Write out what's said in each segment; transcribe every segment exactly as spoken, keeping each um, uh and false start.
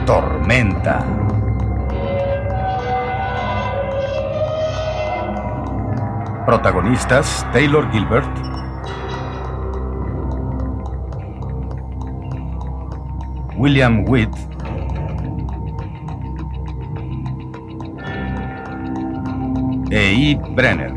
Tormenta. Protagonistas: Taylor Gilbert, William Witt, e Yves Brenner.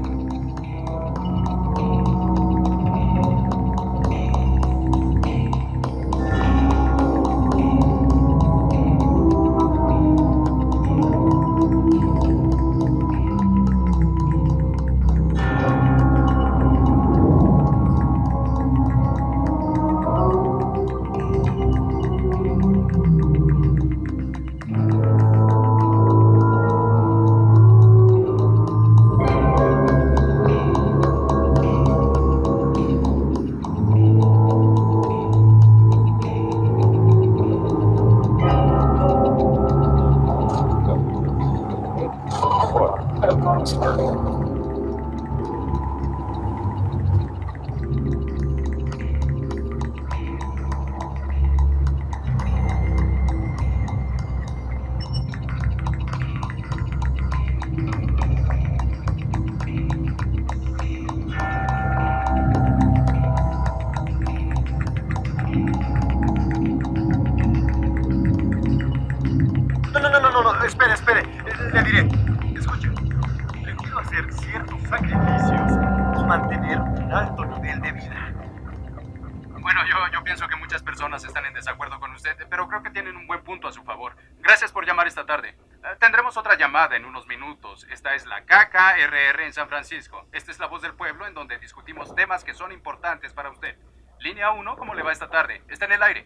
No, no, no, no, no, espere, espere. Le diré. Escuche, prefiero hacer ciertos sacrificios y mantener un alto nivel de vida. Bueno, yo, yo pienso que muchas personas están en desacuerdo con usted, pero creo que tienen un buen punto a su favor. Gracias por llamar esta tarde. Uh, tendremos otra llamada en unos minutos. Esta es la K K R R en San Francisco. Esta es la voz del pueblo en donde discutimos temas que son importantes para usted. Línea uno, ¿cómo le va esta tarde? Está en el aire.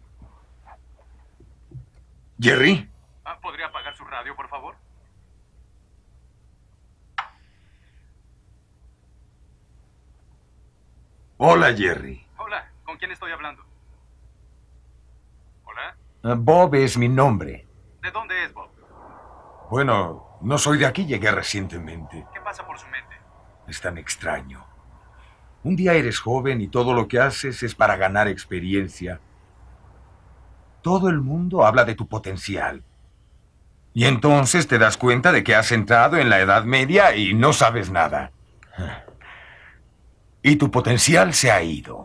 ¿Jerry? Ah, ¿podría apagar su radio, por favor? Hola, Jerry. Hola, ¿con quién estoy hablando? Hola. Uh, Bob es mi nombre. ¿De dónde es Bob? Bueno, no soy de aquí, llegué recientemente. ¿Qué pasa por su mente? Es tan extraño. Un día eres joven y todo lo que haces es para ganar experiencia. Todo el mundo habla de tu potencial. Y entonces te das cuenta de que has entrado en la Edad Media y no sabes nada. Y tu potencial se ha ido.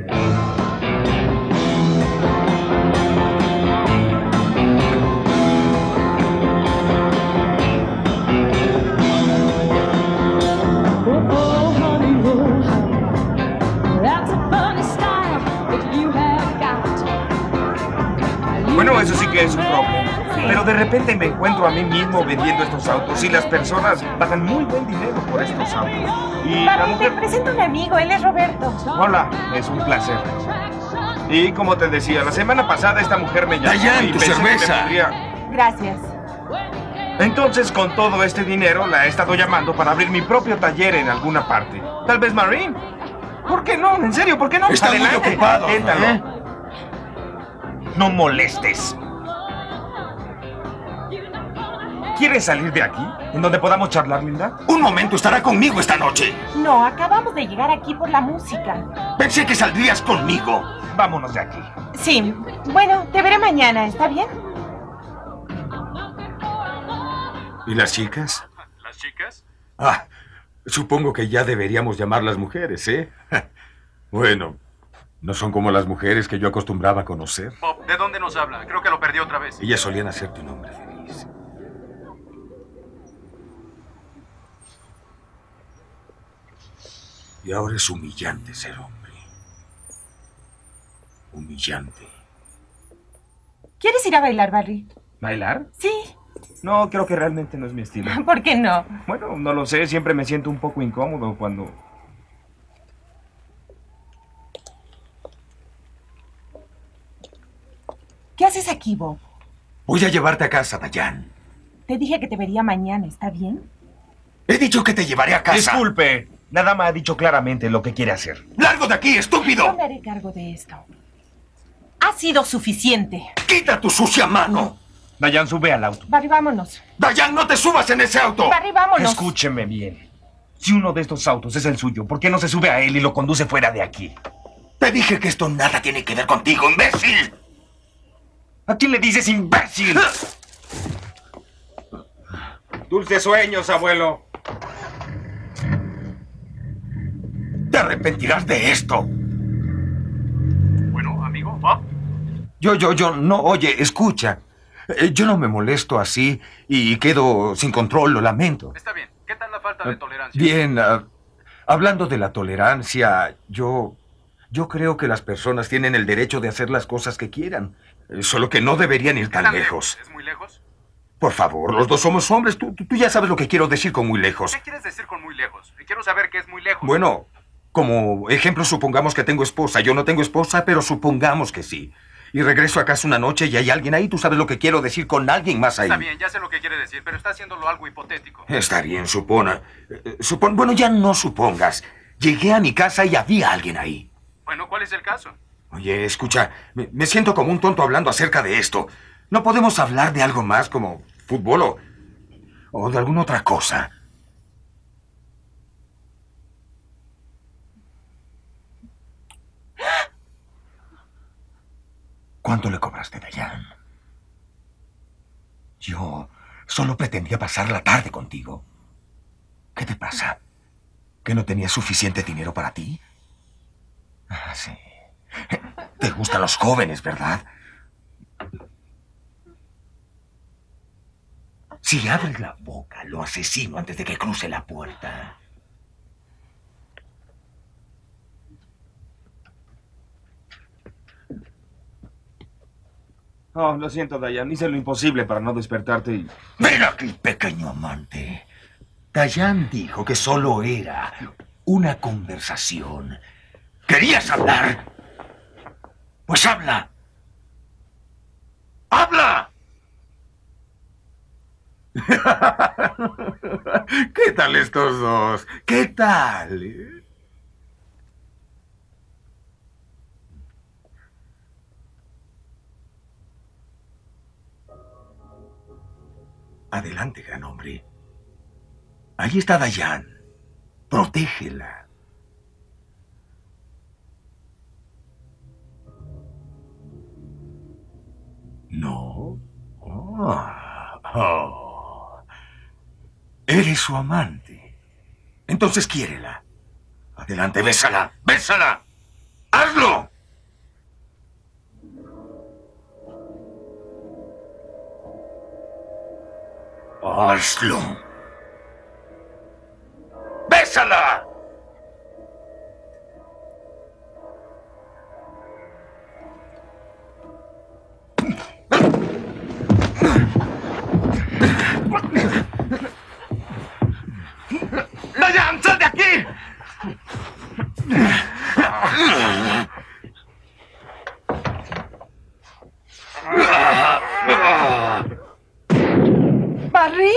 Bueno, eso sí que es un problema. Pero de repente me encuentro a mí mismo vendiendo estos autos y las personas pagan muy buen dinero por estos autos. Y la Papi, mujer... te presento a un amigo, él es Roberto. Hola, es un placer. Y como te decía, la semana pasada esta mujer me llamó Dayan, y tu pensé cerveza. que me podría... Gracias. Entonces, con todo este dinero, la he estado llamando para abrir mi propio taller en alguna parte. Tal vez Marine. ¿Por qué no? En serio, ¿por qué no? Está muy Adelante, ocupado, inténtalo. ¿eh? No molestes. ¿Quieres salir de aquí? ¿En donde podamos charlar, Linda? Un momento, estará conmigo esta noche. No, acabamos de llegar aquí por la música. Pensé que saldrías conmigo. Vámonos de aquí. Sí, bueno, te veré mañana, ¿está bien? ¿Y las chicas? ¿Las chicas? Ah, supongo que ya deberíamos llamarlas mujeres, ¿eh? Bueno, no son como las mujeres que yo acostumbraba a conocer. Bob, ¿de dónde nos habla? Creo que lo perdí otra vez. Ellas solían hacerte un hombre feliz. Y ahora es humillante ser hombre. Humillante. ¿Quieres ir a bailar, Barry? ¿Bailar? Sí. No, creo que realmente no es mi estilo. ¿Por qué no? Bueno, no lo sé, siempre me siento un poco incómodo cuando... ¿Qué haces aquí, Bob? Voy a llevarte a casa, Dayan. Te dije que te vería mañana, ¿está bien? He dicho que te llevaré a casa. Disculpe, la dama ha dicho claramente lo que quiere hacer. ¡Largo de aquí, estúpido! Yo me haré cargo de esto. Ha sido suficiente. ¡Quita tu sucia mano! Dayan, sube al auto. Barry, vámonos. Dayan, no te subas en ese auto. Barry, vámonos. Escúcheme bien. Si uno de estos autos es el suyo, ¿por qué no se sube a él y lo conduce fuera de aquí? Te dije que esto nada tiene que ver contigo, imbécil. ¿A quién le dices imbécil? Dulces sueños, abuelo. Te arrepentirás de esto. Bueno, amigo, Bob. Yo, yo, yo, no, oye, escucha. Eh, Yo no me molesto así y quedo sin control, lo lamento. Está bien. ¿Qué tal la falta de tolerancia? Bien, ah, hablando de la tolerancia, yo, yo creo que las personas tienen el derecho de hacer las cosas que quieran, eh, solo que no deberían ir tan ¿Tan lejos. ¿Es muy lejos? Por favor, los dos somos hombres, tú, tú, tú ya sabes lo que quiero decir con muy lejos. ¿Qué quieres decir con muy lejos? Quiero saber qué es muy lejos. Bueno, como ejemplo, supongamos que tengo esposa. Yo no tengo esposa, pero supongamos que sí. Y regreso a casa una noche y hay alguien ahí. Tú sabes lo que quiero decir con alguien más ahí. Está bien, ya sé lo que quiere decir, pero está haciéndolo algo hipotético. Está bien, supona. Eh, supon... Bueno, ya no supongas. Llegué a mi casa y había alguien ahí. Bueno, ¿cuál es el caso? Oye, escucha, me, me siento como un tonto hablando acerca de esto. ¿No podemos hablar de algo más como fútbol o, o de alguna otra cosa? ¿Cuánto le cobraste, Dayan? Yo solo pretendía pasar la tarde contigo. ¿Qué te pasa? ¿Que no tenías suficiente dinero para ti? Ah, sí. Te gustan los jóvenes, ¿verdad? Si abres la boca, lo asesino antes de que cruce la puerta. Oh, lo siento, Dayan. Hice lo imposible para no despertarte y... Ven aquí, pequeño amante. Dayan dijo que solo era una conversación. ¿Querías hablar? Pues habla. ¡Habla! ¿Qué tal estos dos? ¿Qué tal? Adelante, gran hombre. Ahí está Dayan. Protégela. ¿No? Oh. Oh. Eres su amante. Entonces quiérela. Adelante, bésala. ¡Bésala! ¡Hazlo! ¡Hazlo! ¡Bésala! ¡Dayan, sal de aquí! ¿Barry?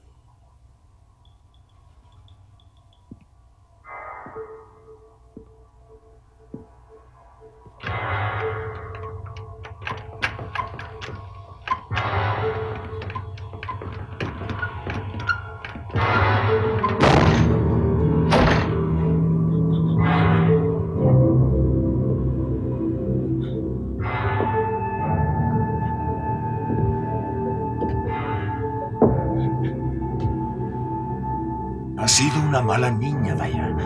Has sido una mala niña, Dayan.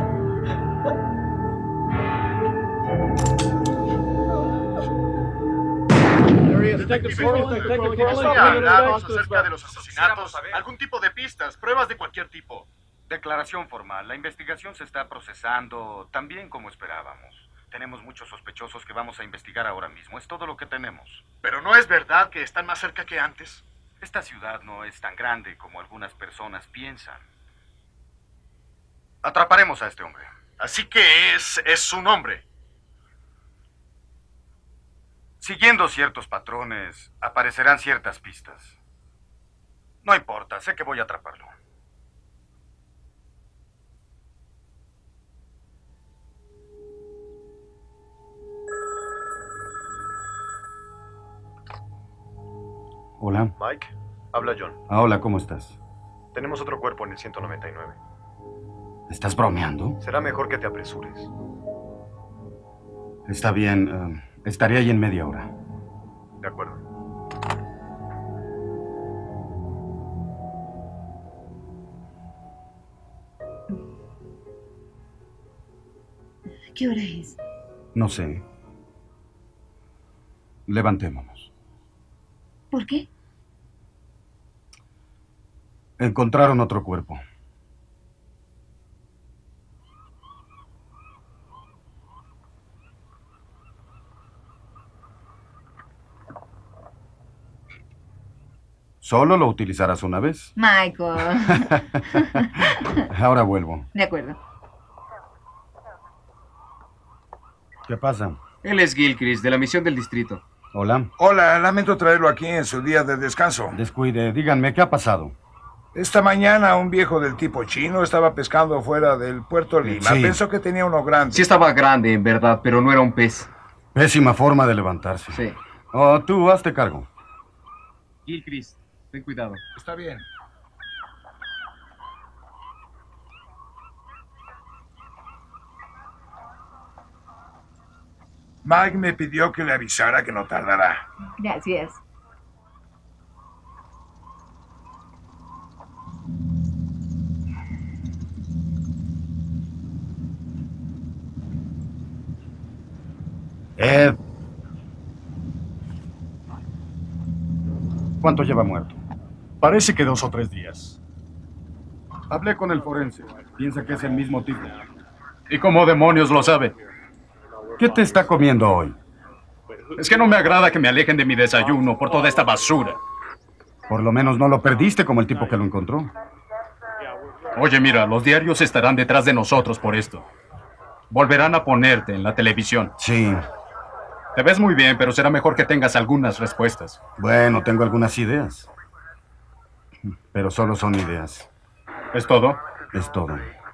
Hablamos acerca de los asesinatos, algún tipo de pistas, pruebas de cualquier tipo. Declaración formal. La investigación se está procesando tan bien como esperábamos. Tenemos muchos sospechosos que vamos a investigar ahora mismo. Es todo lo que tenemos. Pero no es verdad que están más cerca que antes. Esta ciudad no es tan grande como algunas personas piensan. Atraparemos a este hombre. Así que es, es su nombre. Siguiendo ciertos patrones, aparecerán ciertas pistas. No importa, sé que voy a atraparlo. Hola. Mike, habla John. Ah, hola, ¿cómo estás? Tenemos otro cuerpo en el ciento noventa y nueve. ¿Estás bromeando? Será mejor que te apresures. Está bien, eh, estaré ahí en media hora. De acuerdo. ¿Qué hora es? No sé. Levantémonos. ¿Por qué? Encontraron otro cuerpo. Solo lo utilizarás una vez. Michael. Ahora vuelvo. De acuerdo. ¿Qué pasa? Él es Gilchrist, de la misión del distrito. Hola. Hola, lamento traerlo aquí en su día de descanso. Descuide, díganme, ¿qué ha pasado? Esta mañana un viejo del tipo chino estaba pescando fuera del puerto Lima. Sí. Pensó que tenía uno grande. Sí estaba grande, en verdad, pero no era un pez. Pésima forma de levantarse. Sí. Oh, tú, hazte cargo. Gilchrist, ten cuidado. Está bien. Mike me pidió que le avisara que no tardará. Gracias. Ed. ¿Cuánto lleva muerto? Parece que dos o tres días. Hablé con el forense. Piensa que es el mismo tipo. ¿Y cómo demonios lo sabe? ¿Qué te está comiendo hoy? Es que no me agrada que me alejen de mi desayuno por toda esta basura. Por lo menos no lo perdiste como el tipo que lo encontró. Oye, mira, los diarios estarán detrás de nosotros por esto. Volverán a ponerte en la televisión. Sí. Te ves muy bien, pero será mejor que tengas algunas respuestas. Bueno, tengo algunas ideas. Pero solo son ideas. ¿Es todo? Es todo.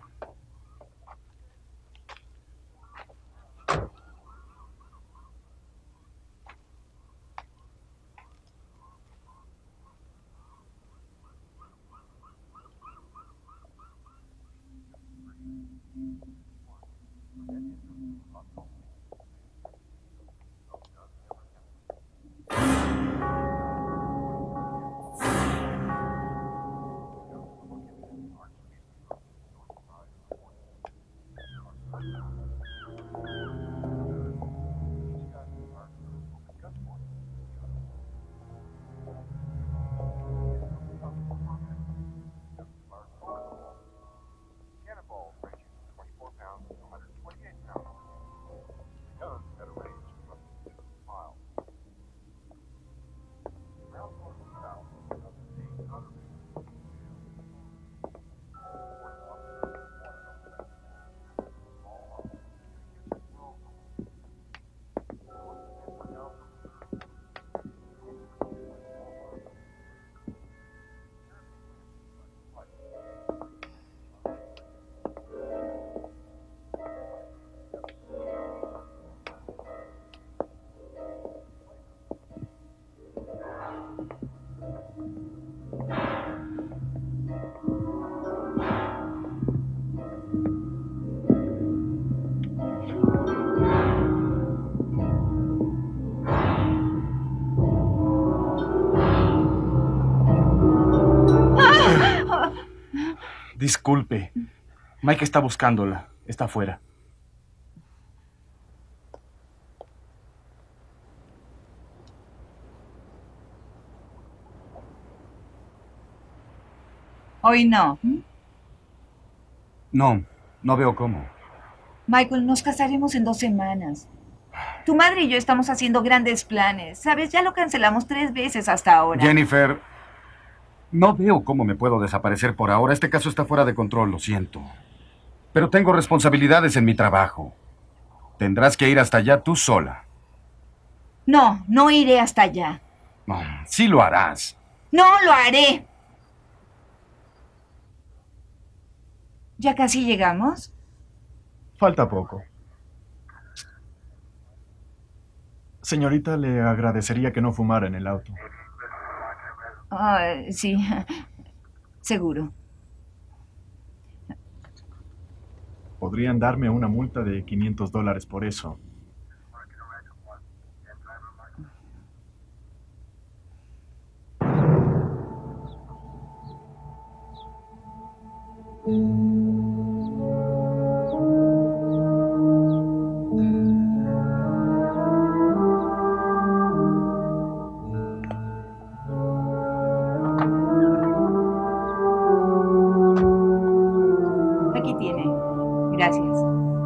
Disculpe. Mike está buscándola. Está afuera. Hoy no. No, no veo cómo. Michael, nos casaremos en dos semanas. Tu madre y yo estamos haciendo grandes planes. ¿Sabes? Ya lo cancelamos tres veces hasta ahora. Jennifer, no veo cómo me puedo desaparecer por ahora. Este caso está fuera de control, lo siento. Pero tengo responsabilidades en mi trabajo. Tendrás que ir hasta allá tú sola. No, no iré hasta allá. No, sí lo harás. ¡No lo haré! ¿Ya casi llegamos? Falta poco. Señorita, le agradecería que no fumara en el auto. Ah, sí, seguro. Podrían darme una multa de quinientos dólares por eso. Aquí tiene. Gracias.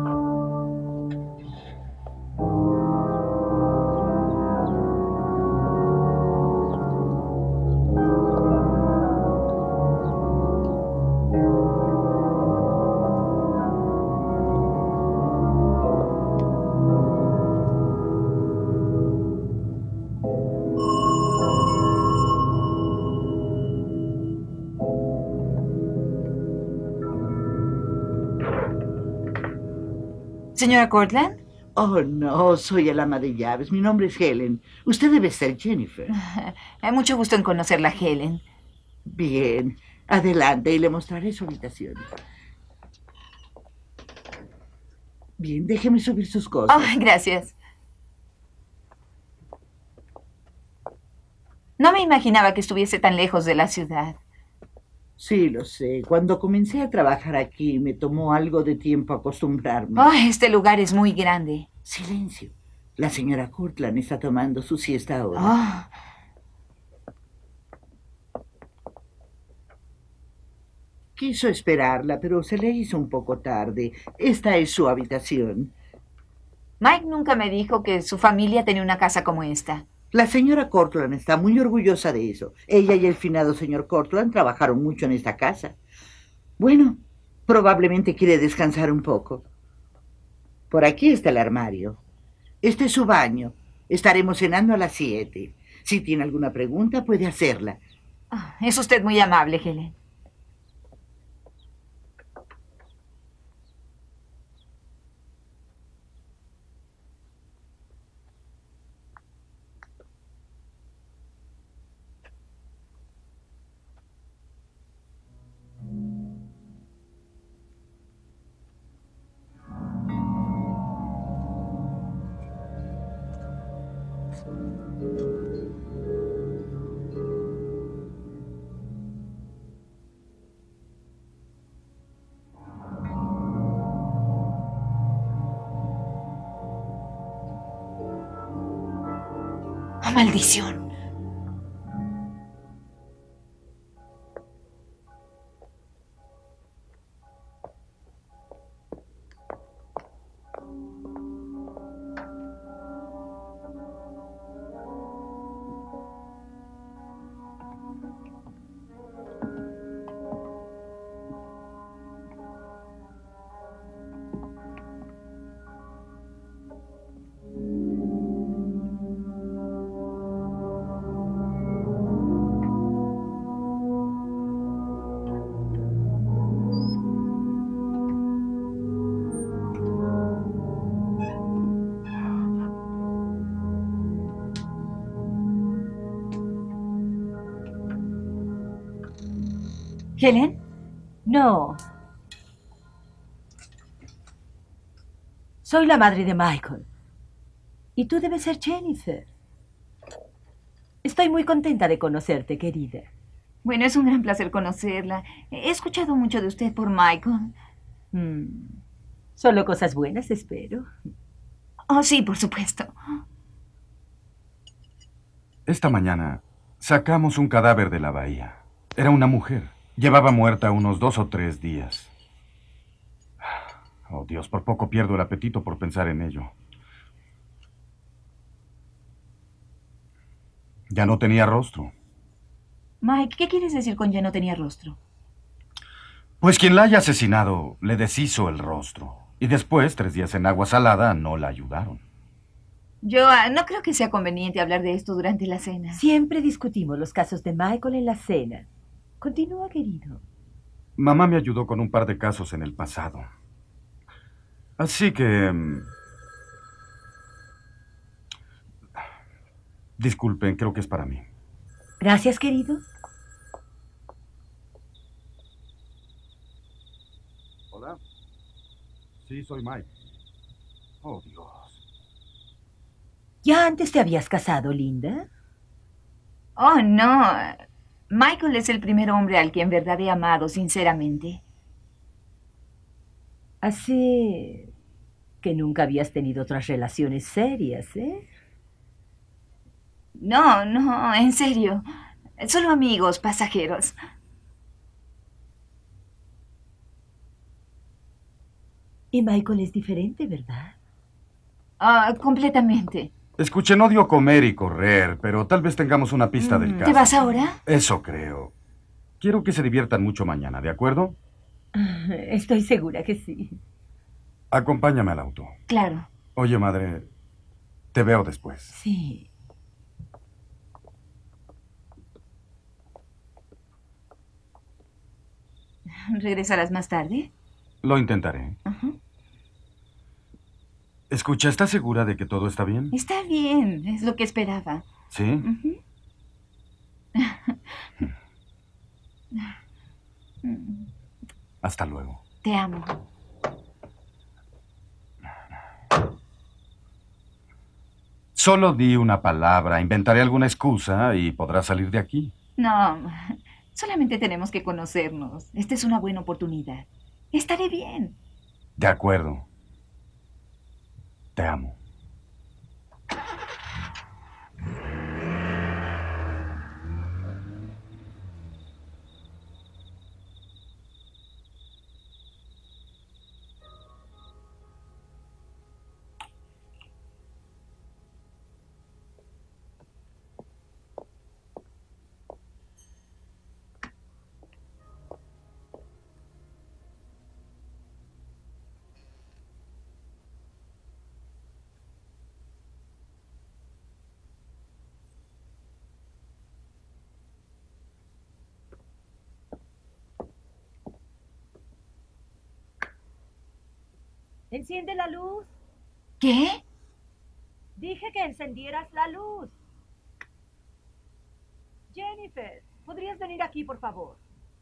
Señora Cortland. Oh, no, soy el ama de llaves. Mi nombre es Helen. Usted debe ser Jennifer. Hay mucho gusto en conocerla, Helen. Bien, adelante y le mostraré su habitación. Bien, déjeme subir sus cosas. Oh, gracias. No me imaginaba que estuviese tan lejos de la ciudad. Sí, lo sé. Cuando comencé a trabajar aquí, me tomó algo de tiempo acostumbrarme. Oh, este lugar es muy grande. Silencio. La señora Cortland está tomando su siesta ahora. Oh. Quiso esperarla, pero se le hizo un poco tarde. Esta es su habitación. Mike nunca me dijo que su familia tenía una casa como esta. La señora Cortland está muy orgullosa de eso. Ella y el finado señor Cortland trabajaron mucho en esta casa. Bueno, probablemente quiere descansar un poco. Por aquí está el armario. Este es su baño. Estaremos cenando a las siete. Si tiene alguna pregunta, puede hacerla. Oh, es usted muy amable, Helen. ¡Oh, maldición! ¿Helen? No. Soy la madre de Michael. Y tú debes ser Jennifer. Estoy muy contenta de conocerte, querida. Bueno, es un gran placer conocerla. He escuchado mucho de usted por Michael. Mm. Solo cosas buenas, espero. Oh, sí, por supuesto. Esta mañana sacamos un cadáver de la bahía. Era una mujer. Llevaba muerta unos dos o tres días. Oh, Dios, por poco pierdo el apetito por pensar en ello. Ya no tenía rostro. Mike, ¿qué quieres decir con ya no tenía rostro? Pues quien la haya asesinado le deshizo el rostro. Y después, tres días en agua salada, no la ayudaron. Yo uh, no creo que sea conveniente hablar de esto durante la cena. Siempre discutimos los casos de Michael en la cena. Continúa, querido. Mamá me ayudó con un par de casos en el pasado. Así que... disculpen, creo que es para mí. Gracias, querido. Hola. Sí, soy Mike. Oh, Dios. ¿Ya antes te habías casado, Linda? Oh, no. Michael es el primer hombre al que en verdad he amado, sinceramente. Así que nunca habías tenido otras relaciones serias, ¿eh? No, no, en serio. Solo amigos, pasajeros. Y Michael es diferente, ¿verdad? Ah, completamente. Escuché, no dio comer y correr, pero tal vez tengamos una pista del caso. ¿Te vas ahora? Eso creo. Quiero que se diviertan mucho mañana, ¿de acuerdo? Estoy segura que sí. Acompáñame al auto. Claro. Oye, madre, te veo después. Sí. ¿Regresarás más tarde? Lo intentaré. Ajá. Escucha, ¿estás segura de que todo está bien? Está bien, es lo que esperaba. ¿Sí? Ujú. Hasta luego. Te amo. Solo di una palabra, inventaré alguna excusa y podrás salir de aquí. No, solamente tenemos que conocernos. Esta es una buena oportunidad. Estaré bien. De acuerdo. Te amo. Enciende la luz. ¿Qué? Dije que encendieras la luz. Jennifer, ¿podrías venir aquí, por favor?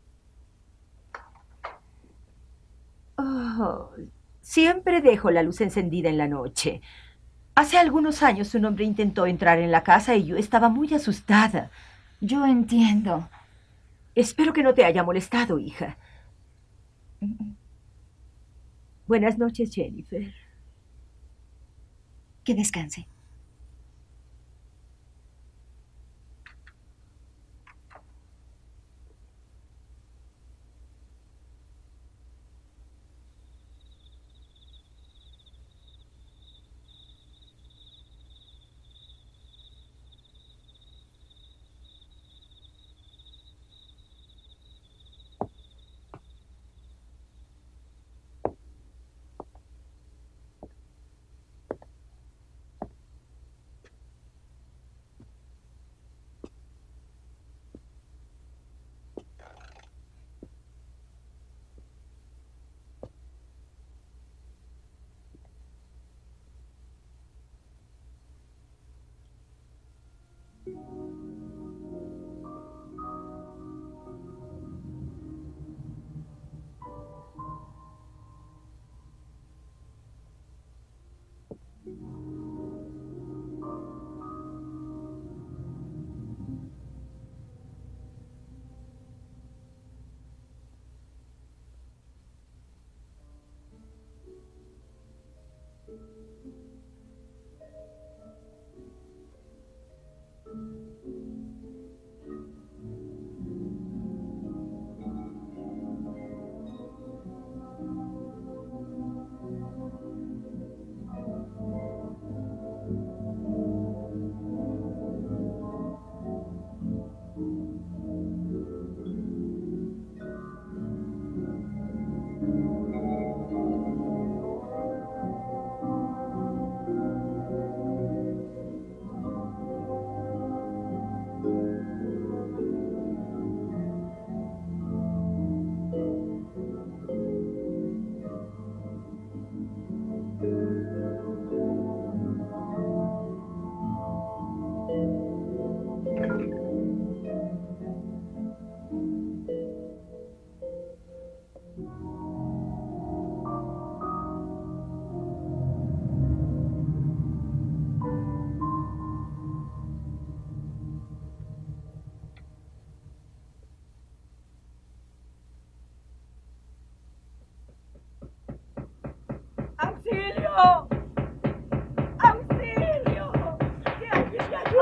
Oh, siempre dejo la luz encendida en la noche. Hace algunos años un hombre intentó entrar en la casa y yo estaba muy asustada. Yo entiendo. Espero que no te haya molestado, hija. Buenas noches, Jennifer. Que descanse.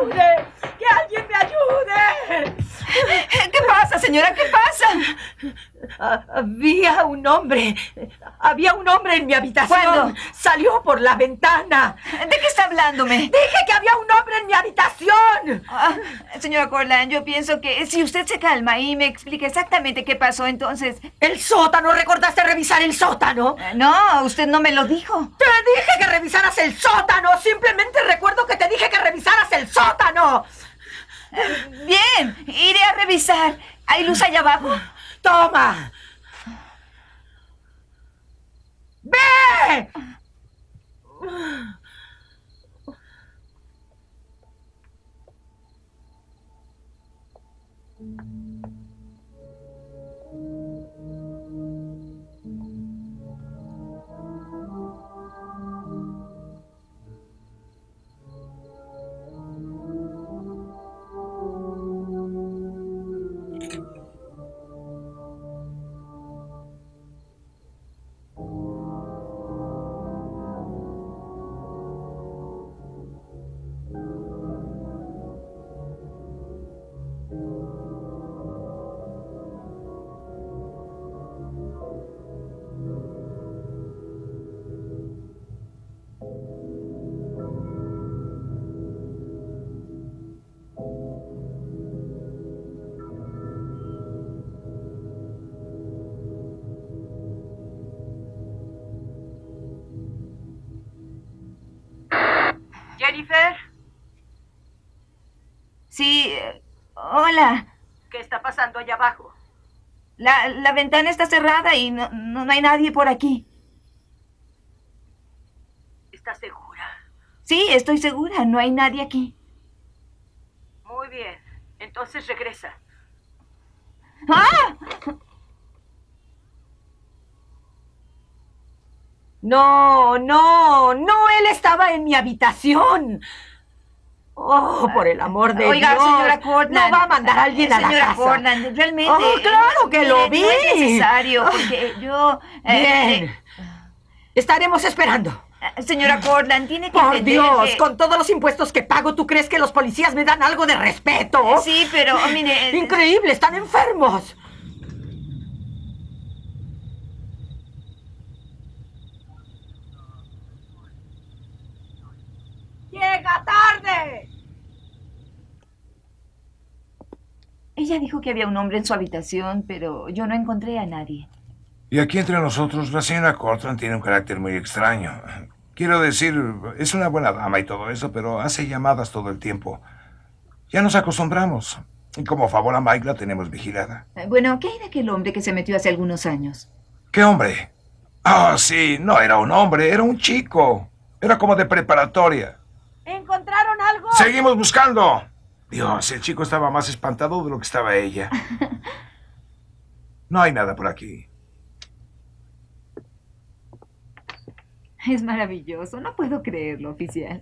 ayude! ¡Que alguien me ayude! ¿Qué pasa, señora? ¿Qué pasa? Había un hombre. Había un hombre en mi habitación. ¿Cuándo? Salió por la ventana. ¿De qué está hablándome? Dije que había un hombre en mi habitación. Ah, señora Cortland, yo pienso que si usted se calma y me explica exactamente qué pasó, entonces... ¿El sótano? ¿Recordaste revisar el sótano? No, usted no me lo dijo. ¡Te dije que revisaras el sótano! Simplemente recuerdo que te dije que revisaras el sótano. Bien, iré a revisar. ¿Hay luz allá abajo? ¡Toma! ¡Ve! ¿Jennifer? Sí, eh, hola. ¿Qué está pasando allá abajo? La, la ventana está cerrada y no, no, no hay nadie por aquí. ¿Estás segura? Sí, estoy segura. No hay nadie aquí. Muy bien. Entonces regresa. ¡Ah! No, no, no, él estaba en mi habitación. Oh, por el amor de Oiga, Dios. señora Cortland. No va a mandar a alguien a la Señora casa. Cortland, realmente... Oh, claro que mire, lo vi. No es necesario, porque yo... eh, Bien. Estaremos esperando. eh, señora Cortland, tiene que Por entender Dios, que- con todos los impuestos que pago, ¿tú crees que los policías me dan algo de respeto? Sí, pero, mire... eh, Increíble, están enfermos. ¡Llega tarde! Ella dijo que había un hombre en su habitación, pero yo no encontré a nadie. Y aquí entre nosotros, la señora Cortland tiene un carácter muy extraño. Quiero decir, es una buena dama y todo eso, pero hace llamadas todo el tiempo. Ya nos acostumbramos. Y como favor a Mike la tenemos vigilada. Eh, Bueno, ¿qué hay de aquel hombre que se metió hace algunos años? ¿Qué hombre? Ah, sí, no era un hombre, era un chico. Era como de preparatoria. ¿Encontraron algo? ¡Seguimos buscando! Dios, el chico estaba más espantado de lo que estaba ella. No hay nada por aquí. Es maravilloso, no puedo creerlo, oficial.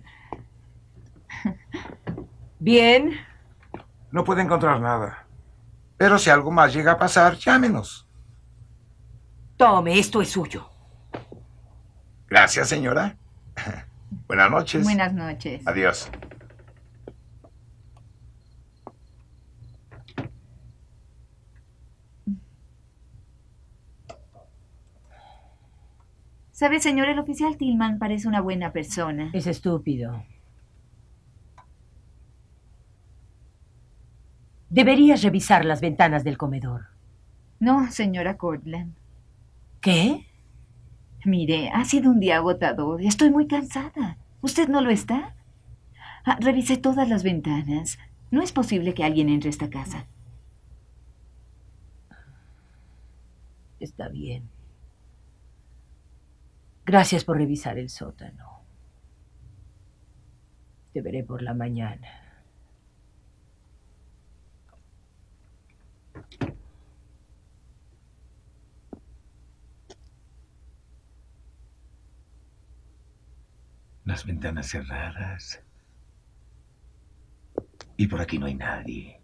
Bien. No puede encontrar nada. Pero si algo más llega a pasar, llámenos. Tome, esto es suyo. Gracias, señora. Buenas noches. Buenas noches. Adiós. ¿Sabe, señor, el oficial Tillman parece una buena persona? Es estúpido. Deberías revisar las ventanas del comedor. No, señora Cortland. ¿Qué? Mire, ha sido un día agotador. Estoy muy cansada. ¿Usted no lo está? Ah, revisé todas las ventanas. No es posible que alguien entre a esta casa. Está bien. Gracias por revisar el sótano. Te veré por la mañana. Las ventanas cerradas. Y por aquí no hay nadie.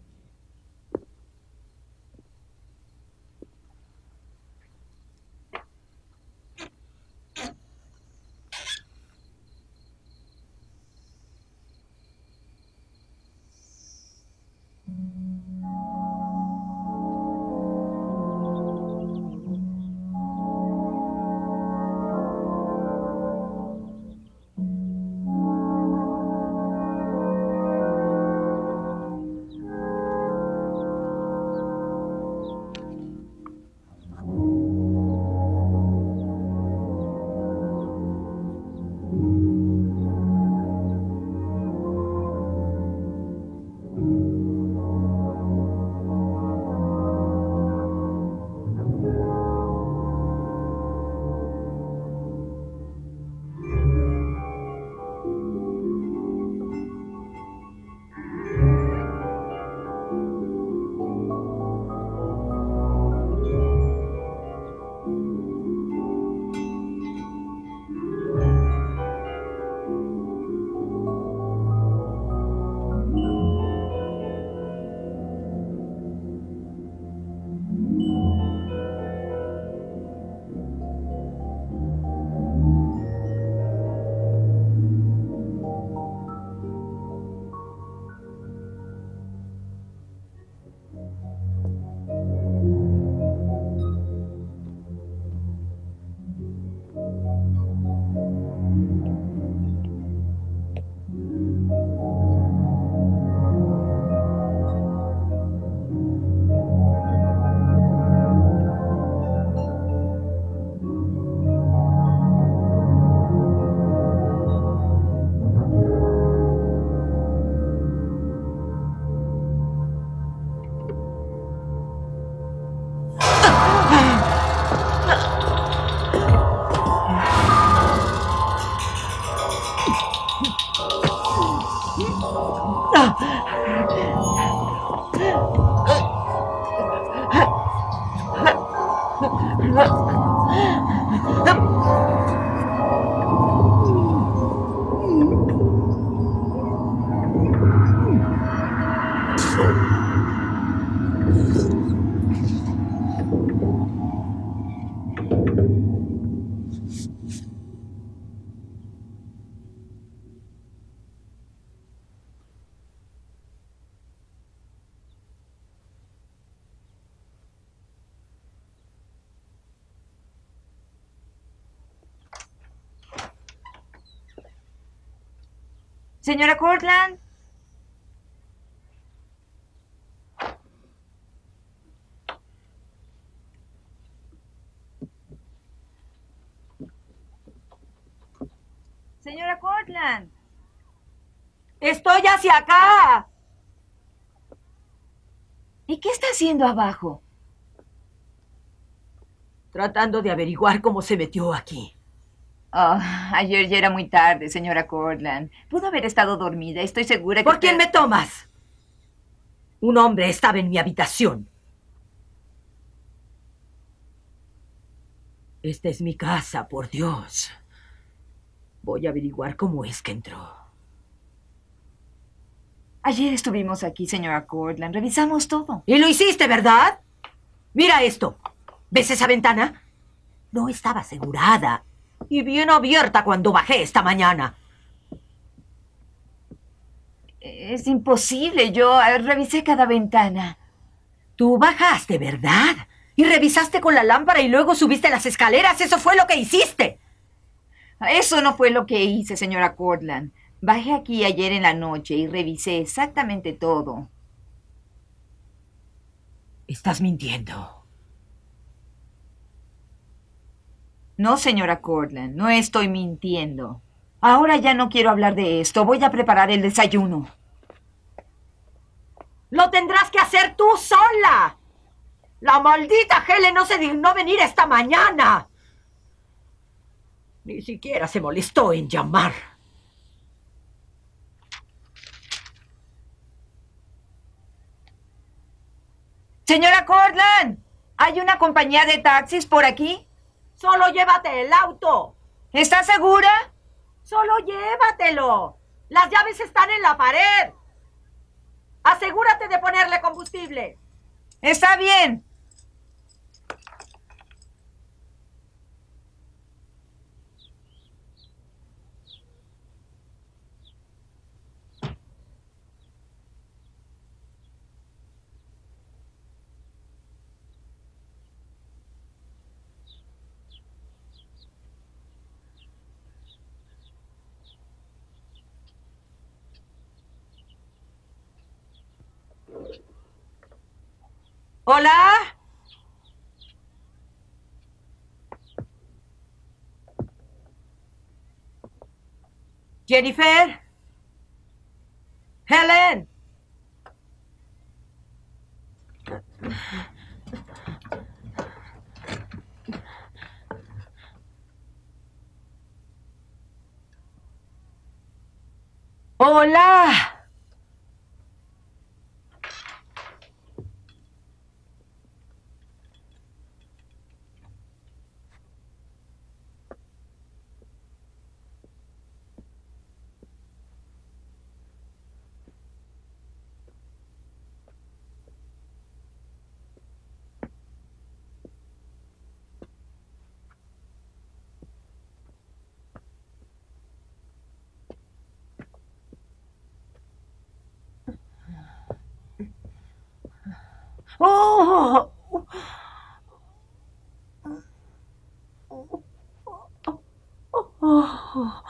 Señora Cortland. Señora Cortland. Estoy hacia acá. ¿Y qué está haciendo abajo? Tratando de averiguar cómo se metió aquí. Oh, ayer ya era muy tarde, señora Cortland. Pudo haber estado dormida. Estoy segura que... ¿Por quién me tomas? Un hombre estaba en mi habitación. Esta es mi casa, por Dios. Voy a averiguar cómo es que entró. Ayer estuvimos aquí, señora Cortland. Revisamos todo. Y lo hiciste, ¿verdad? Mira esto. ¿Ves esa ventana? No estaba asegurada. Y bien abierta cuando bajé esta mañana. Es imposible. Yo eh, revisé cada ventana. Tú bajaste, ¿verdad? Y revisaste con la lámpara y luego subiste las escaleras. Eso fue lo que hiciste. Eso no fue lo que hice, señora Cortland. Bajé aquí ayer en la noche y revisé exactamente todo. Estás mintiendo. No, señora Cortland, no estoy mintiendo. Ahora ya no quiero hablar de esto. Voy a preparar el desayuno. ¡Lo tendrás que hacer tú sola! ¡La maldita Helen no se dignó venir esta mañana! Ni siquiera se molestó en llamar. Señora Cortland, ¿hay una compañía de taxis por aquí? ¡Solo llévate el auto! ¿Está segura? ¡Solo llévatelo! ¡Las llaves están en la pared! ¡Asegúrate de ponerle combustible! Está bien. ¿Hola? Jennifer. Helen. Hola. Oh. Oh.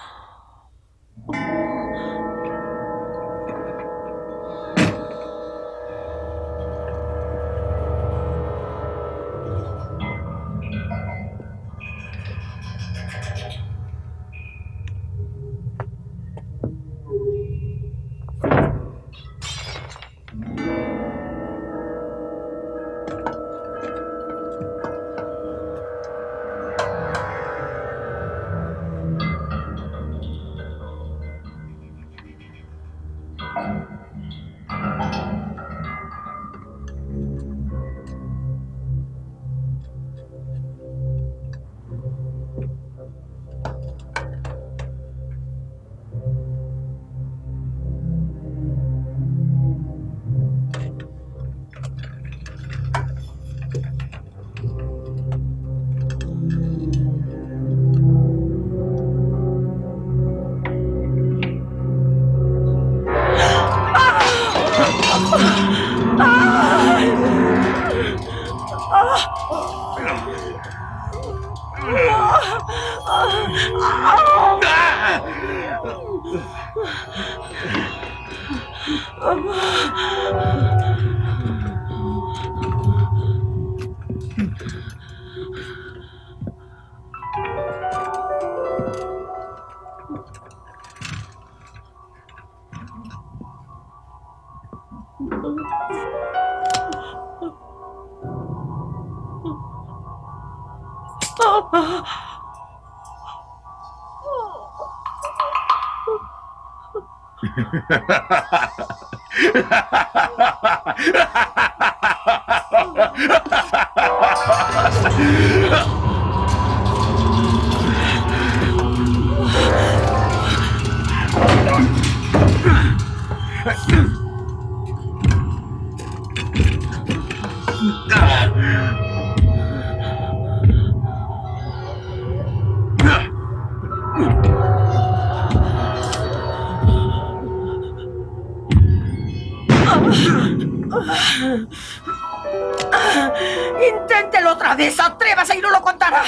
Inténtelo otra vez, atrévase y no lo contará.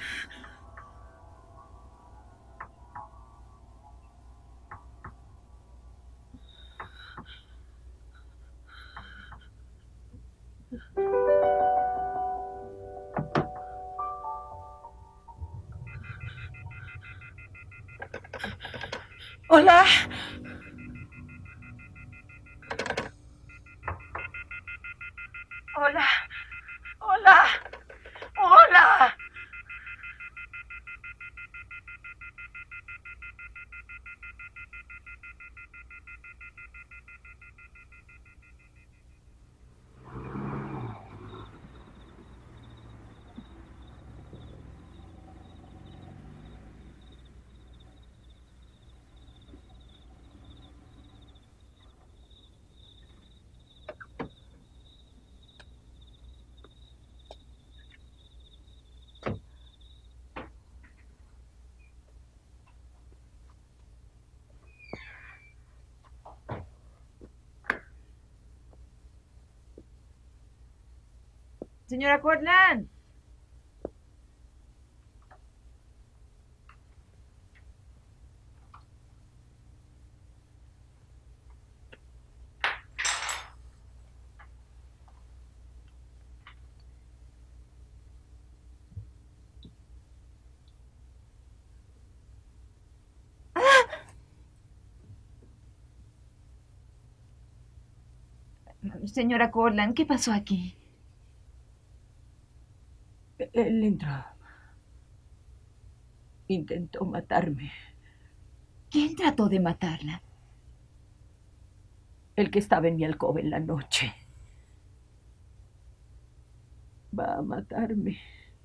Hola. Hola. Hola. Hola. Señora Cortland. Señora Cortland, ¿qué pasó aquí? Él entró. Intentó matarme. ¿Quién trató de matarla? El que estaba en mi alcoba en la noche. Va a matarme.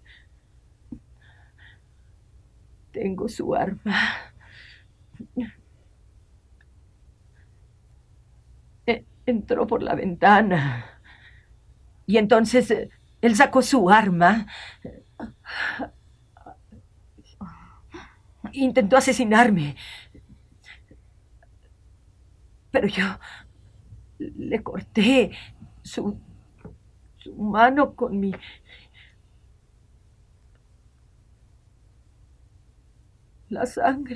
Tengo su arma. E- entró por la ventana. Y entonces eh, él sacó su arma. Intentó asesinarme. Pero yo le corté su, su mano con mi... La sangre.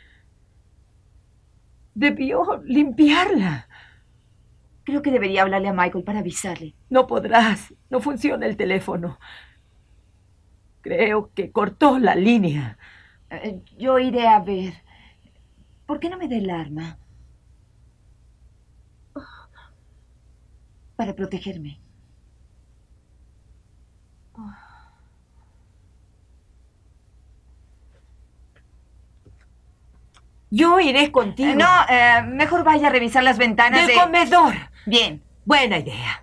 Debió limpiarla. Creo que debería hablarle a Michael para avisarle. No podrás. No funciona el teléfono. Creo que cortó la línea. Eh, yo iré a ver. ¿Por qué no me da el arma? Para protegerme. Yo iré contigo. Eh, no, eh, mejor vaya a revisar las ventanas del de... comedor. Bien. Buena idea.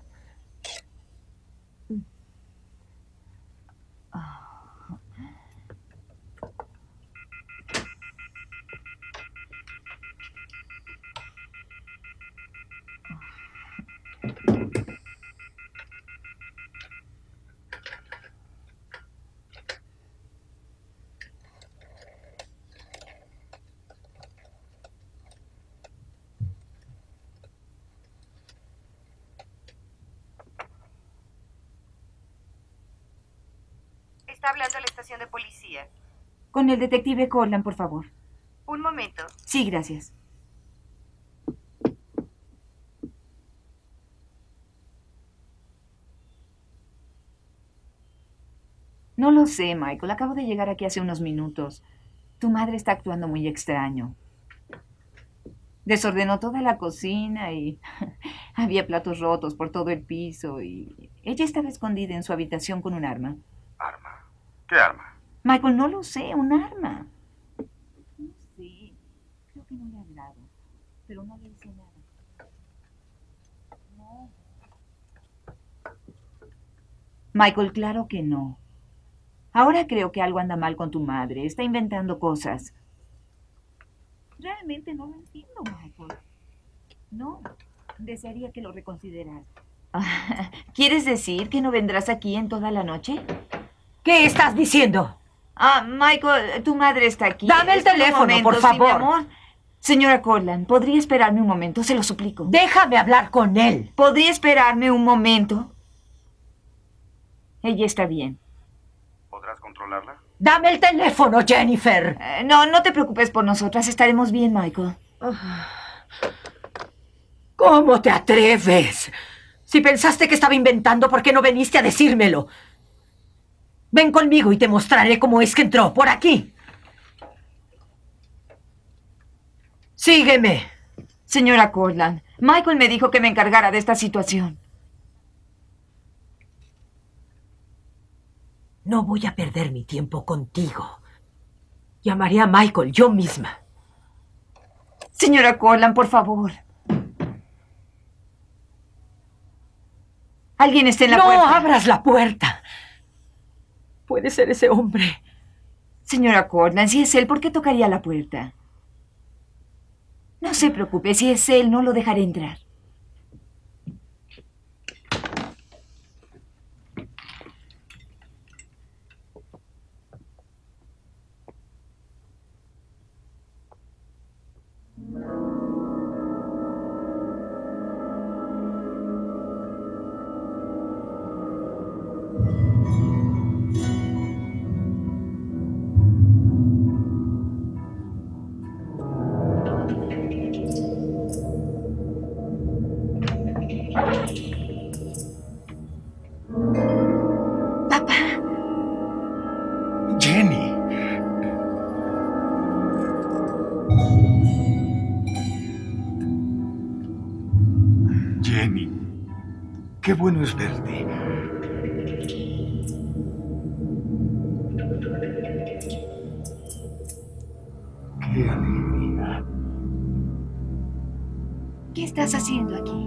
está hablando a la estación de policía. Con el detective Cortland, por favor. Un momento. Sí, gracias. No lo sé, Michael. Acabo de llegar aquí hace unos minutos. Tu madre está actuando muy extraño. Desordenó toda la cocina y había platos rotos por todo el piso y ella estaba escondida en su habitación con un arma. ¿Arma? ¿Qué arma? Michael, no lo sé, un arma. No sé, creo que no le ha hablado, pero no le dice nada. No. Michael, claro que no. Ahora creo que algo anda mal con tu madre. Está inventando cosas. Realmente no lo entiendo, Michael. No, desearía que lo reconsideraras. Ah, ¿quieres decir que no vendrás aquí en toda la noche? ¿Qué estás diciendo? Ah, Michael, tu madre está aquí. Dame el Espera un teléfono, momento, por sí, favor. mi amor. Señora Cortland, ¿podría esperarme un momento? Se lo suplico. Déjame hablar con él. ¿Podría esperarme un momento? Ella está bien. ¿Podrás controlarla? Dame el teléfono, Jennifer. Eh, no, no te preocupes por nosotras. Estaremos bien, Michael. ¿Cómo te atreves? Si pensaste que estaba inventando, ¿por qué no viniste a decírmelo? Ven conmigo y te mostraré cómo es que entró. Por aquí. Sígueme. Señora Cortland, Michael me dijo que me encargara de esta situación. No voy a perder mi tiempo contigo. Llamaré a Michael yo misma. Señora Cortland, por favor. Alguien está en la no puerta. No abras la puerta. Puede ser ese hombre. Señora Cortland, si es él, ¿por qué tocaría la puerta? No se preocupe, si es él, no lo dejaré entrar. Jenny. Jenny. Qué bueno es verte. Qué alegría. ¿Qué estás haciendo aquí?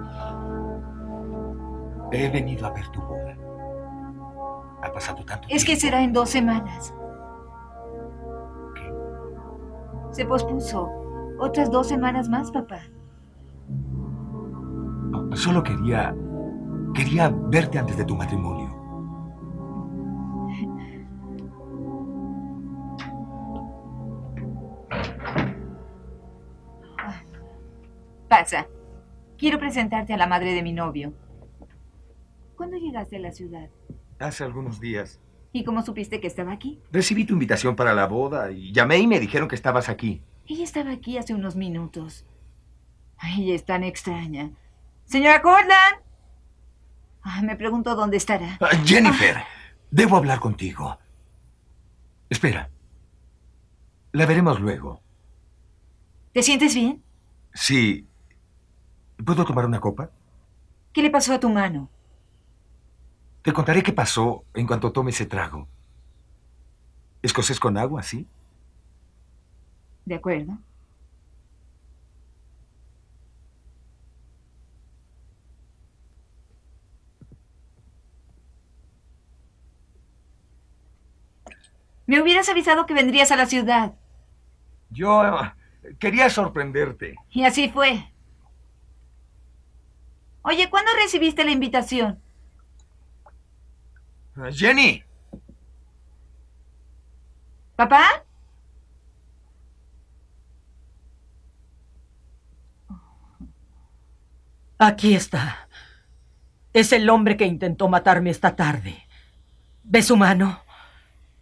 He venido a ver tu boda. Ha pasado tanto tiempo. Es que será en dos semanas. ¿Qué? Se pospuso. Otras dos semanas más, papá. No, solo quería... Quería verte antes de tu matrimonio. Pasa. Quiero presentarte a la madre de mi novio. ¿Cuándo llegaste a la ciudad? Hace algunos días. ¿Y cómo supiste que estaba aquí? Recibí tu invitación para la boda y llamé y me dijeron que estabas aquí. Ella estaba aquí hace unos minutos. Ay, ella es tan extraña. ¡Señora Cortland! Ah, me pregunto dónde estará. Ah, Jennifer, ah. Debo hablar contigo. Espera. La veremos luego. ¿Te sientes bien? Sí. ¿Puedo tomar una copa? ¿Qué le pasó a tu mano? Te contaré qué pasó en cuanto tome ese trago. Escocés con agua, ¿sí? De acuerdo. Me hubieras avisado que vendrías a la ciudad. Yo uh, quería sorprenderte. Y así fue. Oye, ¿cuándo recibiste la invitación? Uh, Jenny. ¿Papá? Aquí está. Es el hombre que intentó matarme esta tarde. ¿Ves su mano?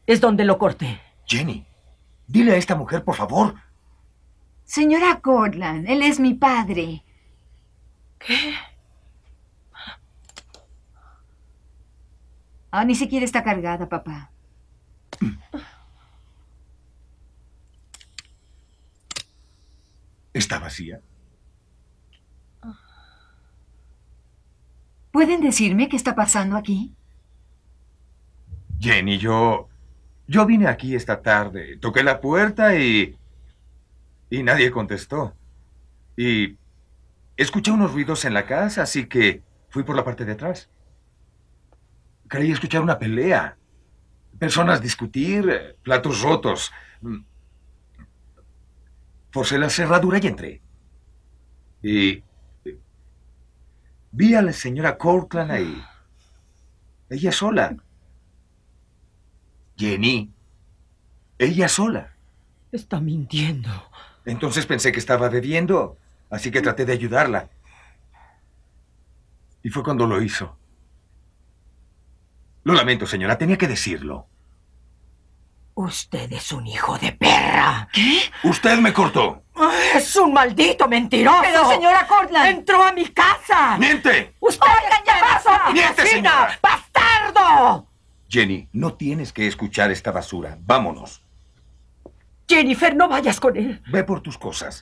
es donde lo corté. Jenny, dile a esta mujer, por favor. Señora Cortland, él es mi padre. ¿Qué? Ah, ni siquiera está cargada, papá. ¿Está vacía? ¿Pueden decirme qué está pasando aquí? Jenny, yo... Yo vine aquí esta tarde, toqué la puerta y... Y nadie contestó. Y... Escuché unos ruidos en la casa, así que fui por la parte de atrás. Creí escuchar una pelea. Personas discutir, platos rotos. Forcé la cerradura y entré. Y... Vi a la señora Cortland ahí. Ella sola. Jenny. Ella sola. Está mintiendo. Entonces pensé que estaba bebiendo, así que traté de ayudarla. Y fue cuando lo hizo. Lo lamento, señora, tenía que decirlo. Usted es un hijo de perra. ¿Qué? Usted me cortó. ¡Es un maldito mentiroso! Pero, señora Cortland. ¡Entró a mi casa! ¡Miente! ¡Usted Oigan, ya pasó a mi ¡Miente, cocina! señora! ¡Bastardo! Jenny, no tienes que escuchar esta basura. Vámonos. Jennifer, no vayas con él. Ve por tus cosas.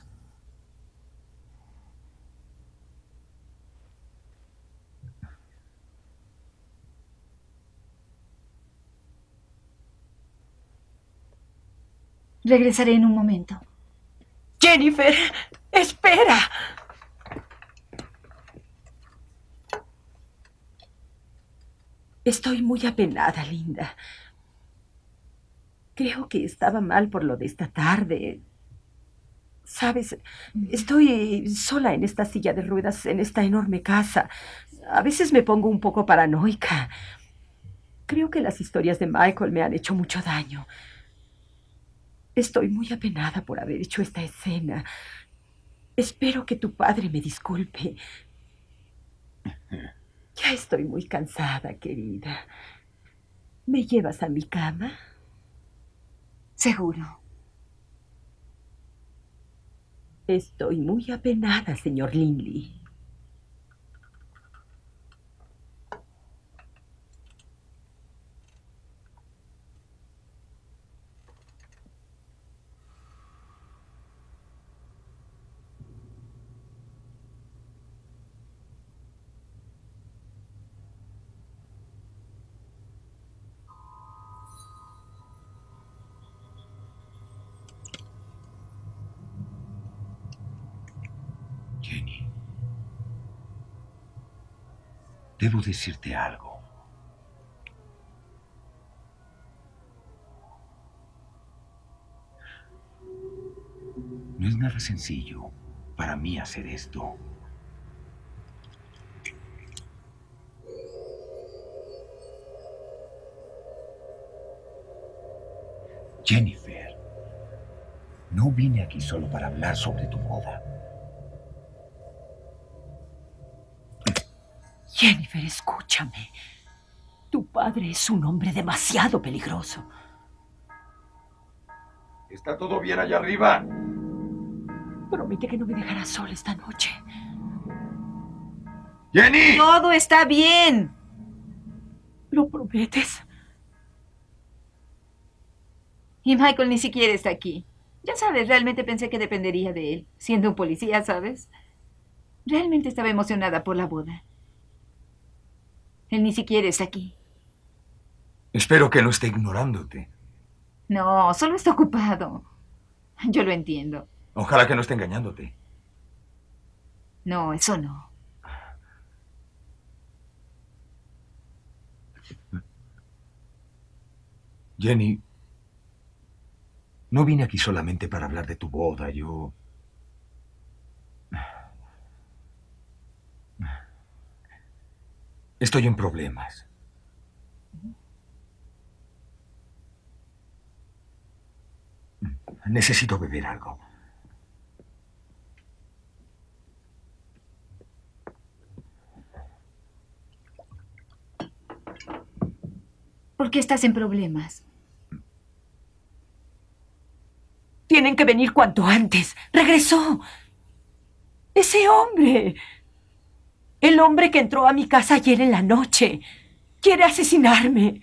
Regresaré en un momento. Jennifer, espera. Estoy muy apenada, Linda. Creo que estaba mal por lo de esta tarde. Sabes, estoy sola en esta silla de ruedas, en esta enorme casa. A veces me pongo un poco paranoica. Creo que las historias de Michael me han hecho mucho daño. Estoy muy apenada por haber hecho esta escena. Espero que tu padre me disculpe. Ya estoy muy cansada, querida. ¿Me llevas a mi cama? Seguro. Estoy muy apenada, señor Linley. Jenny, debo decirte algo. No es nada sencillo para mí hacer esto. Jennifer, no vine aquí solo para hablar sobre tu boda. Jennifer, escúchame. Tu padre es un hombre demasiado peligroso. ¿Está todo bien allá arriba? Promete que no me dejarás sola esta noche. ¡Jenny! Todo está bien. ¿Lo prometes? Y Michael ni siquiera está aquí. Ya sabes, realmente pensé que dependería de él, siendo un policía, ¿sabes? Realmente estaba emocionada por la boda. Él ni siquiera está aquí. Espero que no esté ignorándote. No, solo está ocupado. Yo lo entiendo. Ojalá que no esté engañándote. No, eso no. Jenny, no vine aquí solamente para hablar de tu boda. Yo... Estoy en problemas. Necesito beber algo. ¿Por qué estás en problemas? Tienen que venir cuanto antes. Regresó. Ese hombre. El hombre que entró a mi casa ayer en la noche. Quiere asesinarme.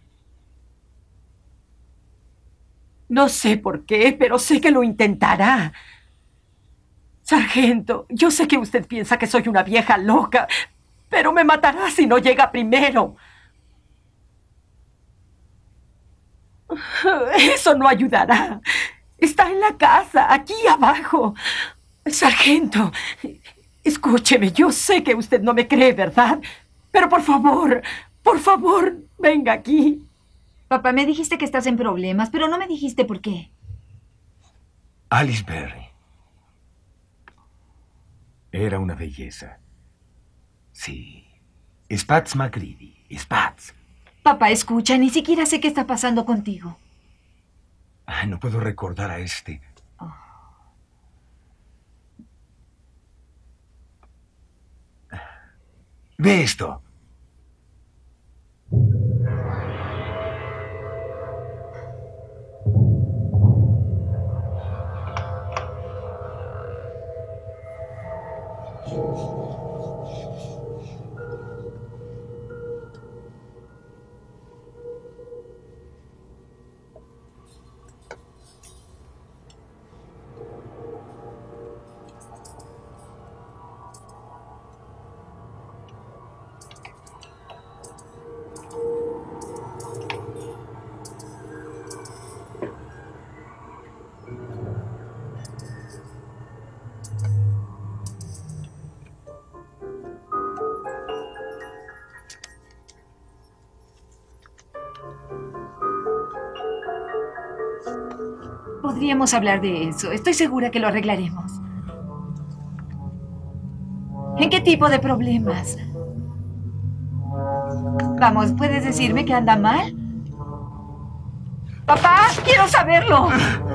No sé por qué, pero sé que lo intentará. Sargento, yo sé que usted piensa que soy una vieja loca, pero me matará si no llega primero. Eso no ayudará. Está en la casa, aquí abajo. Sargento, escúcheme, yo sé que usted no me cree, ¿verdad? Pero por favor, por favor, venga aquí. Papá, me dijiste que estás en problemas, pero no me dijiste por qué. Alice Berry. Era una belleza. Sí. Spats MacReady. Spats. Papá, escucha, ni siquiera sé qué está pasando contigo. Ay, no puedo recordar a este. Oh. Ve esto. Podríamos hablar de eso. Estoy segura que lo arreglaremos. ¿En qué tipo de problemas? Vamos, ¿puedes decirme que anda mal? Papá, quiero saberlo.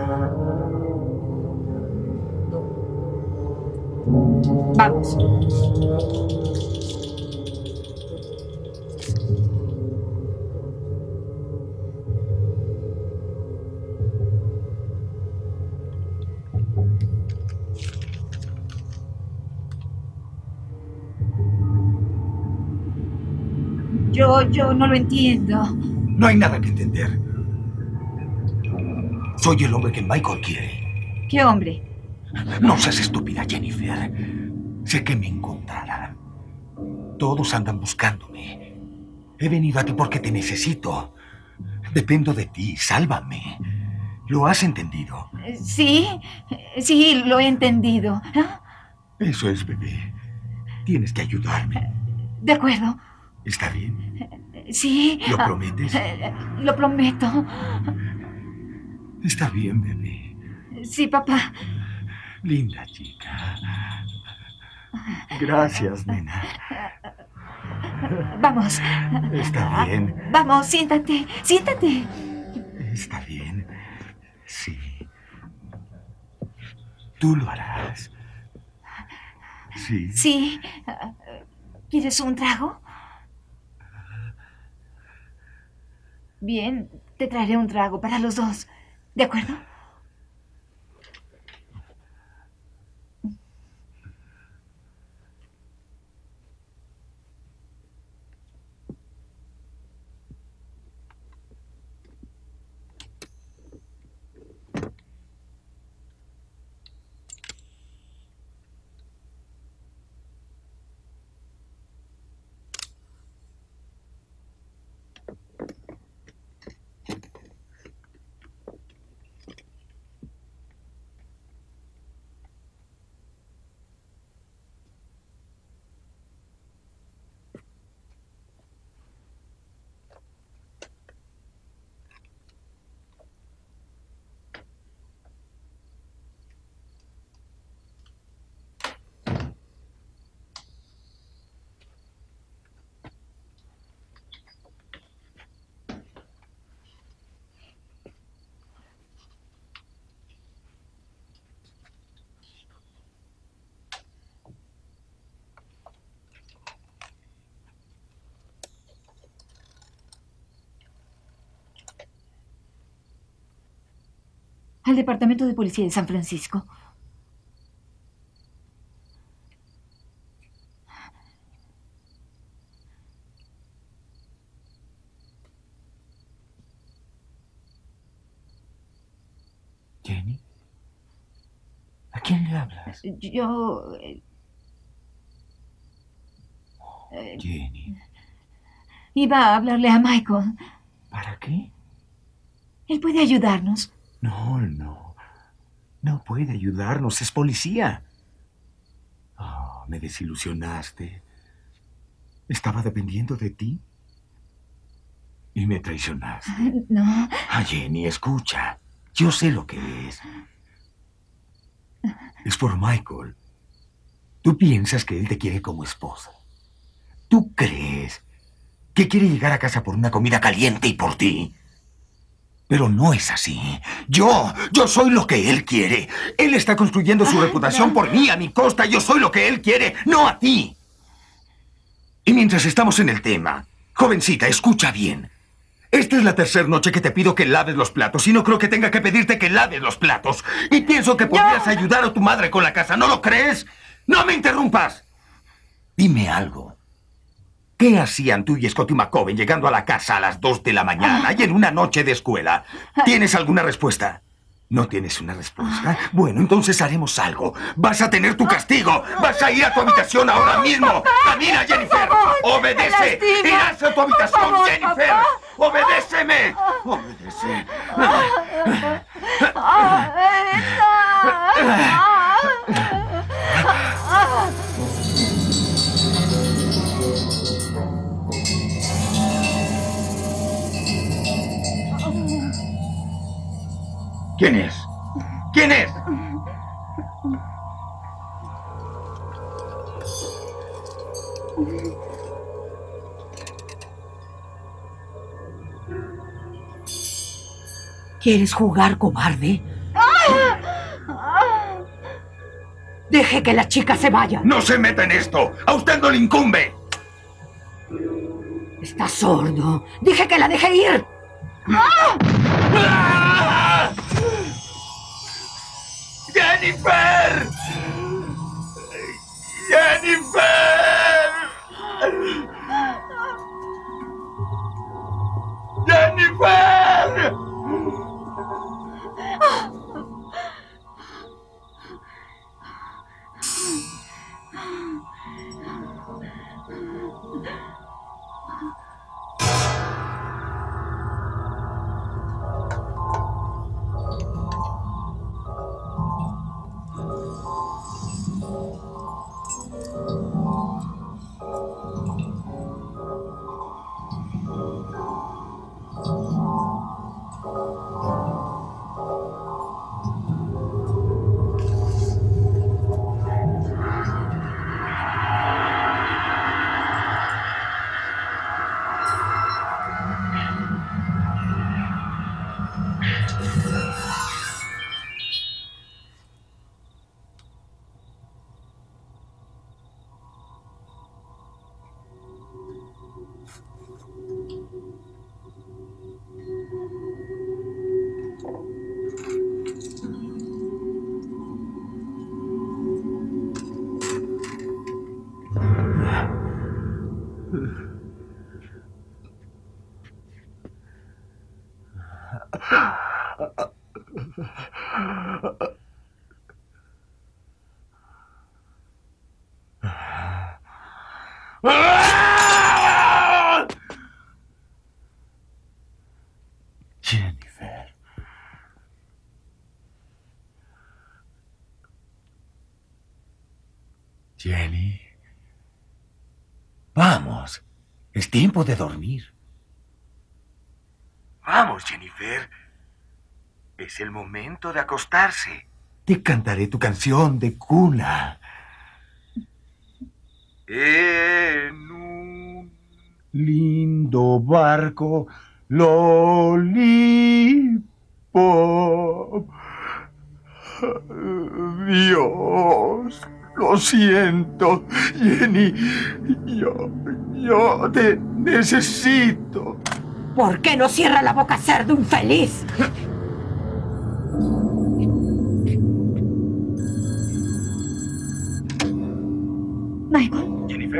Vamos. Yo, yo no lo entiendo. No hay nada que entender. Soy el hombre que Michael quiere. ¿Qué hombre? No seas estúpida, Jennifer. Sé que me encontrarán. Todos andan buscándome. He venido a ti porque te necesito. Dependo de ti. Sálvame. ¿Lo has entendido? Sí, sí, lo he entendido. Eso es, bebé. Tienes que ayudarme. De acuerdo. ¿Está bien? Sí. ¿Lo prometes? Lo prometo. Está bien, bebé. Sí, papá. Linda chica. Gracias, nena. Vamos. Está bien. Vamos, siéntate, siéntate. Está bien. Sí. Tú lo harás. Sí. Sí. ¿Quieres un trago? Bien, te traeré un trago para los dos. ¿De acuerdo? al Departamento de Policía de San Francisco. Jenny, ¿a quién le hablas? Yo... eh, eh, Jenny, iba a hablarle a Michael. ¿para qué? Él puede ayudarnos. No, no. No puede ayudarnos, es policía. Oh, me desilusionaste. Estaba dependiendo de ti. Y me traicionaste. No. Ah, Jenny, escucha. Yo sé lo que es. Es por Michael. Tú piensas que él te quiere como esposa. ¿Tú crees que quiere llegar a casa por una comida caliente y por ti? Pero no es así. Yo, yo soy lo que él quiere. Él está construyendo su reputación no. por mí, a mi costa. Yo soy lo que él quiere, no a ti. Y mientras estamos en el tema, jovencita, escucha bien. Esta es la tercera noche que te pido que laves los platos y no creo que tenga que pedirte que laves los platos. Y pienso que podrías no. ayudar a tu madre con la casa, ¿no lo crees? ¡No me interrumpas! Dime algo. ¿Qué hacían tú y Scotty McCoven llegando a la casa a las dos de la mañana y en una noche de escuela? ¿Tienes alguna respuesta? ¿No tienes una respuesta? Bueno, entonces haremos algo. Vas a tener tu castigo. Vas a ir a tu habitación ahora mismo. Camina, Jennifer. Obedece. Irás a tu habitación, Jennifer. Obedéceme. Obedece. ¿Quién es? ¿Quién es? ¿Quieres jugar, cobarde? Deje que la chica se vaya. ¡No se meta en esto! ¡A usted no le incumbe! Está sordo. Dije que la deje ir. ¡Ah! ¡Ah! ¡Jennifer! ¡Jennifer! ¡Jennifer! Jennifer. Jenny. Vamos. Es tiempo de dormir. Vamos, Jennifer. Es el momento de acostarse. Te cantaré tu canción de cuna. En un lindo barco, Lollipop. Dios, lo siento, Jenny. Yo, yo te necesito. ¿Por qué no cierra la boca, cerdo infeliz?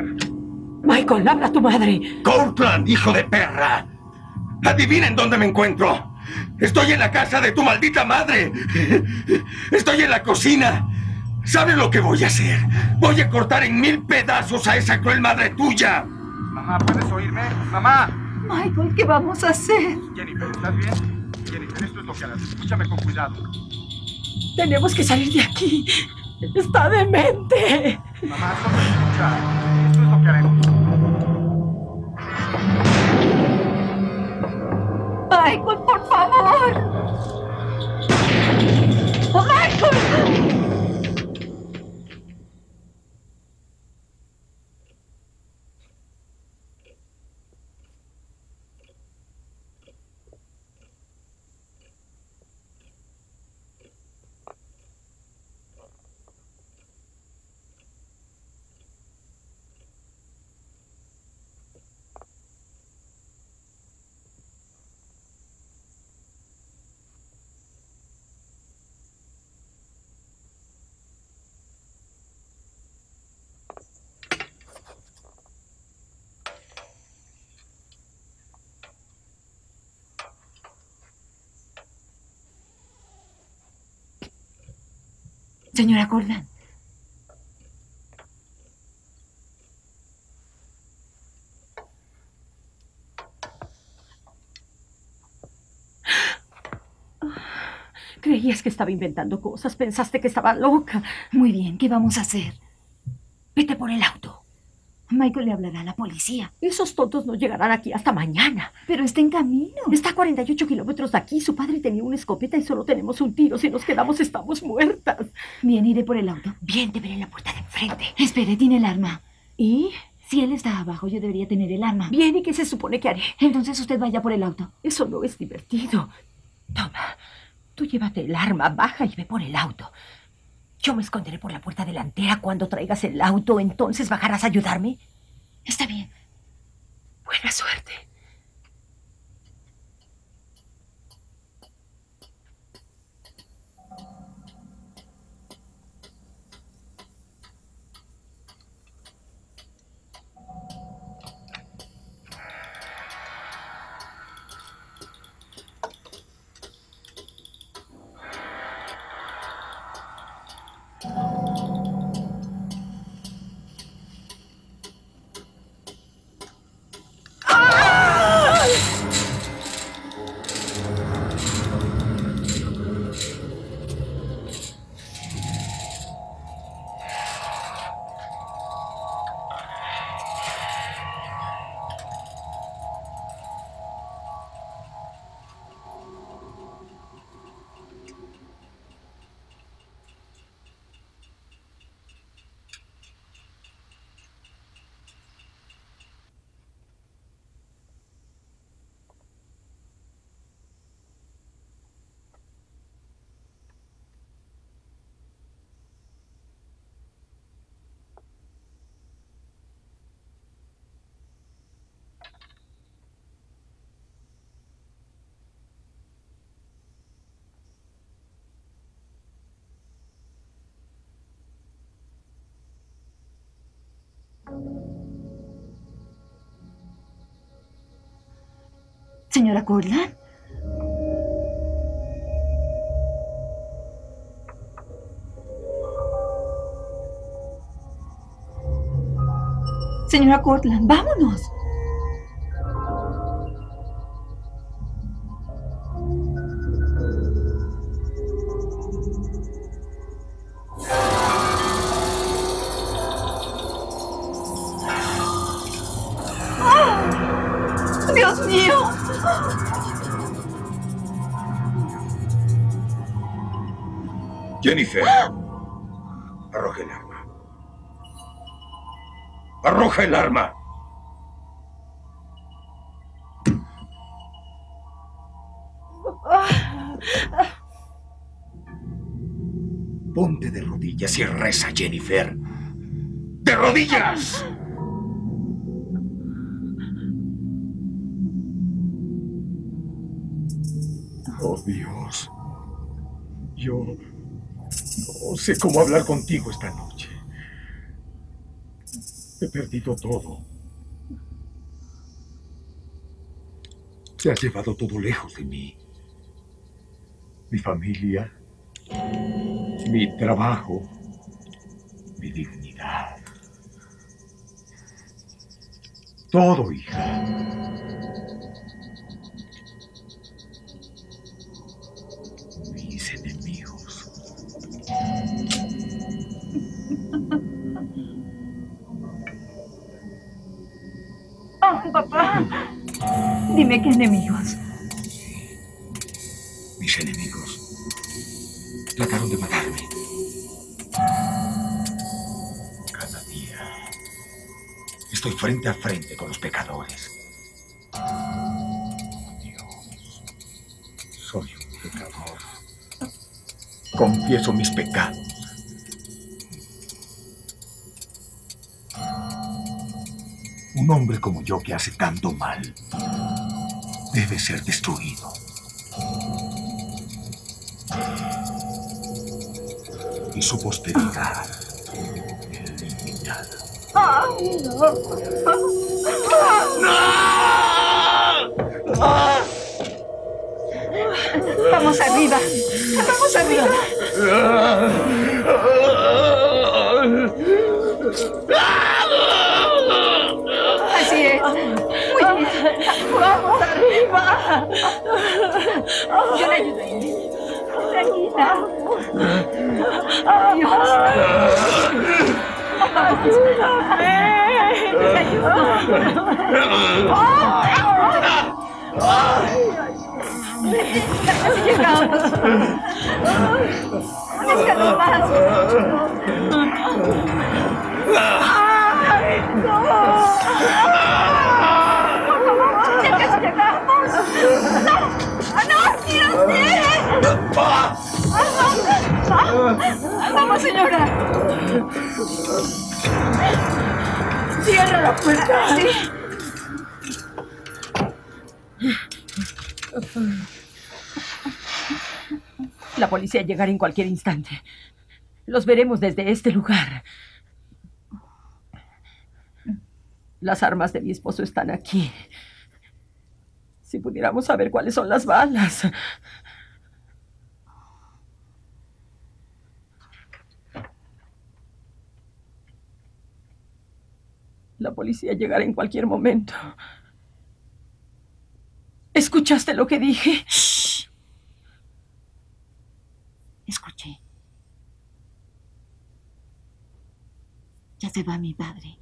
Jennifer. Michael, habla a tu madre. Cortland, hijo de perra. Adivinen dónde me encuentro. Estoy en la casa de tu maldita madre. Estoy en la cocina. ¿Sabes lo que voy a hacer? Voy a cortar en mil pedazos a esa cruel madre tuya. Mamá, ¿puedes oírme? ¡Mamá! Michael, ¿qué vamos a hacer? Jennifer, ¿estás bien? Jennifer, esto es lo que harás. Escúchame con cuidado. Tenemos que salir de aquí. Está demente. Mamá, solo escucha. Esto es lo que haremos. Michael, por favor. ¡Oh, Michael! Señora Cortland. Creías que estaba inventando cosas. Pensaste que estaba loca. Muy bien, ¿qué vamos a hacer? Vete por el auto. Michael le hablará a la policía. Esos tontos no llegarán aquí hasta mañana. Pero está en camino. Está a cuarenta y ocho kilómetros de aquí. Su padre tenía una escopeta y solo tenemos un tiro. Si nos quedamos, estamos muertas. Bien, iré por el auto. Bien, te veré en la puerta de enfrente. Espere, tiene el arma. ¿Y? Si él está abajo, yo debería tener el arma. Bien, ¿y qué se supone que haré? Entonces usted vaya por el auto. Eso no es divertido. Toma, tú llévate el arma, baja y ve por el auto. Yo me esconderé por la puerta delantera. Cuando traigas el auto, entonces bajarás a ayudarme. Está bien. Buena suerte. Señora Cortland. Señora Cortland, vámonos. ¡Oh! ¡Dios mío! Jennifer, arroja el arma. ¡Arroja el arma! Ponte de rodillas y reza, Jennifer. ¡De rodillas! Oh, Dios. Yo no sé cómo hablar contigo esta noche. He perdido todo. Se ha llevado todo lejos de mí. Mi familia, mi trabajo, mi dignidad. Todo, hija. Mis enemigos. Oh, papá. Dime qué enemigos. Mis enemigos trataron de matarme. Cada día estoy frente a frente con los pecadores. Dios, soy un pecador. Confieso mis pecados. Un hombre como yo que hace tanto mal debe ser destruido. Y su posteridad eliminada. Vamos arriba. Vamos arriba. Así es. Muy bien. Vamos arriba. Yo le ayudaré. Tranquila. Dios. Casi llegamos. Un escalón más. ¡Ay, no! ¡Ya casi llegamos! ¡No! ¡No! ¡Tírate! ¡Vamos, señora! ¡Cierra la puerta! Sí. La policía llegará en cualquier instante. Los veremos desde este lugar. Las armas de mi esposo están aquí. Si pudiéramos saber cuáles son las balas. La policía llegará en cualquier momento. ¿Escuchaste lo que dije? Shh. Escuché. Ya se va mi padre.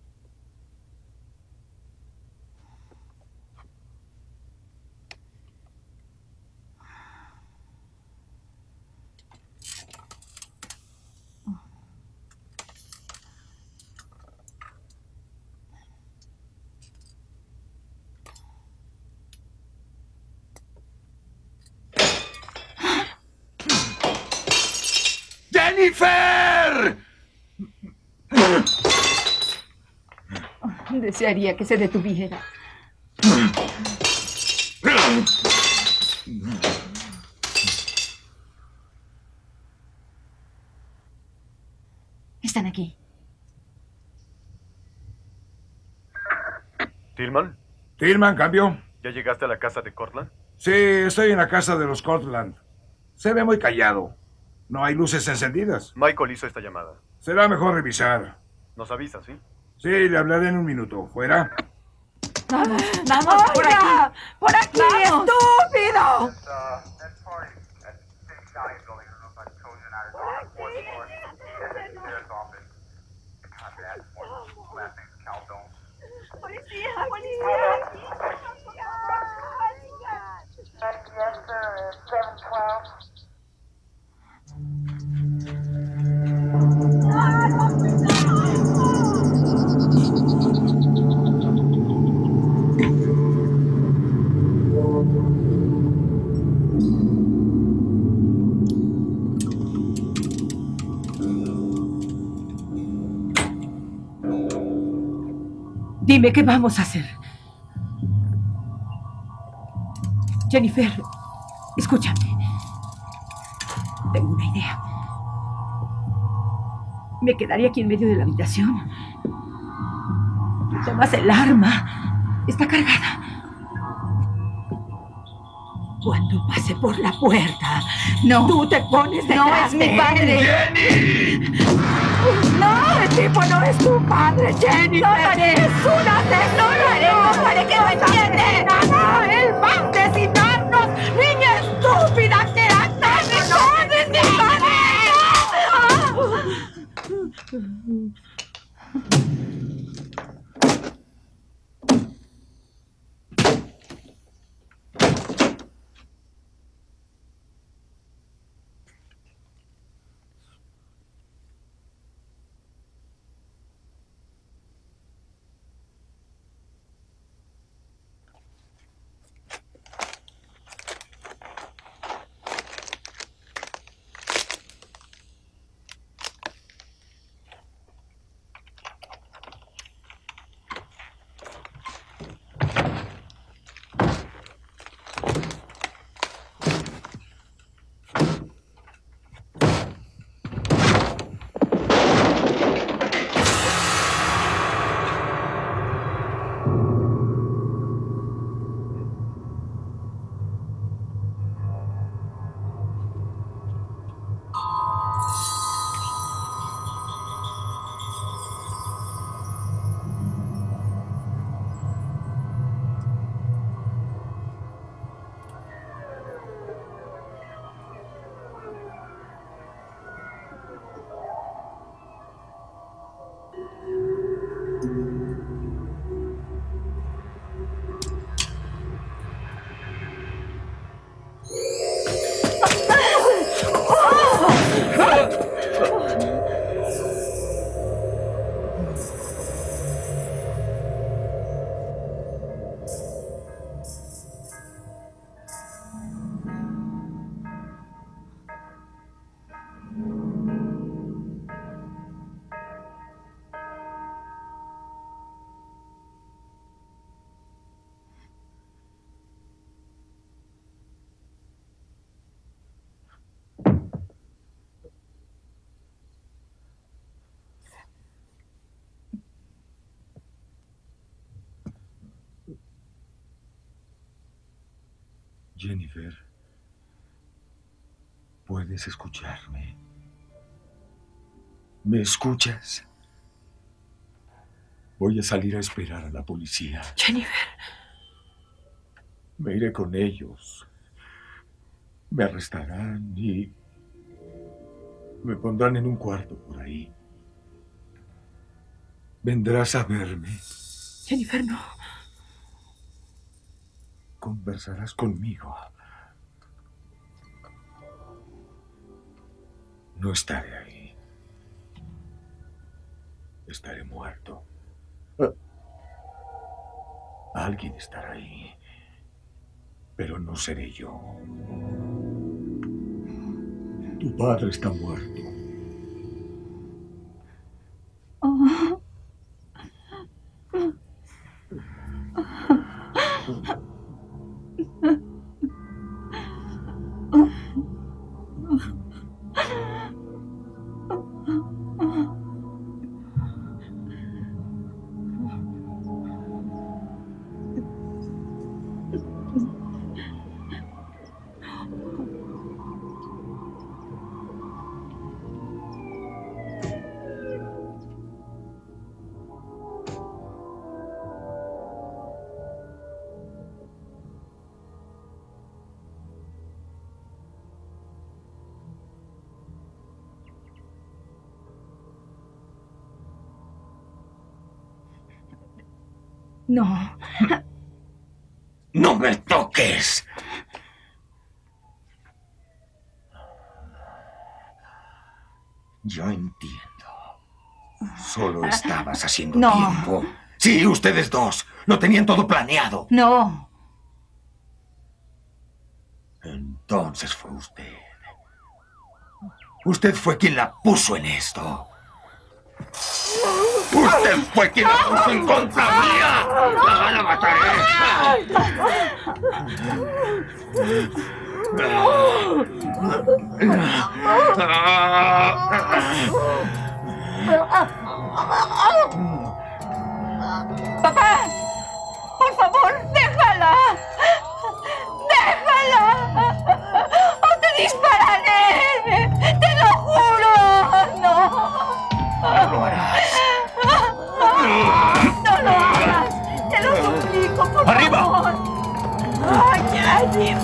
¡Jennifer! Desearía que se detuviera. Están aquí. ¿Tillman? Tillman, cambio. ¿Ya llegaste a la casa de Cortland? Sí, estoy en la casa de los Cortland. Se ve muy callado. No hay luces encendidas. Michael hizo esta llamada. Será mejor revisar. Nos avisa, ¿sí? Sí, le hablaré en un minuto. ¿Fuera? Vamos, vamos, por aquí. ¡Por aquí, ¡Vamos! estúpido! ¡Policía! ¡Policía! Dime, ¿qué vamos a hacer? Jennifer, escúchame. Tengo una idea. Me quedaré aquí en medio de la habitación. Tomas el arma. Está cargada. Cuando pase por la puerta, no. Tú te pones detrás. No es mi padre. ¡Jenny! No, el tipo no es tu padre, Jenny. No lo haré. Es una No lo haré. No haré que lo entiende. Nada, él va a asesinarnos. Niña estúpida, que haces. No eres mi padre. Jennifer, ¿puedes escucharme? ¿Me escuchas? Voy a salir a esperar a la policía. Jennifer. Me iré con ellos. Me arrestarán y me pondrán en un cuarto por ahí. Vendrás a verme. Jennifer, no. Conversarás conmigo. No estaré ahí. Estaré muerto. Alguien estará ahí. Pero no seré yo. Tu padre está muerto. Oh. No. ¡No me toques! Yo entiendo. Solo estabas haciendo No. tiempo. Sí, ustedes dos. Lo tenían todo planeado. No. Entonces fue usted. Usted fue quien la puso en esto. ¡Usted fue quien la puso en contra mía! ¡La, la mataré! ¡Papá! ¡Por favor, déjala! ¡Déjala! ¡O te dispararé! ¡Te lo juro! ¡No! No lo harás. ¡No lo hagas! ¡Te lo suplico, por ¡Arriba! favor! ¡Ay, ay!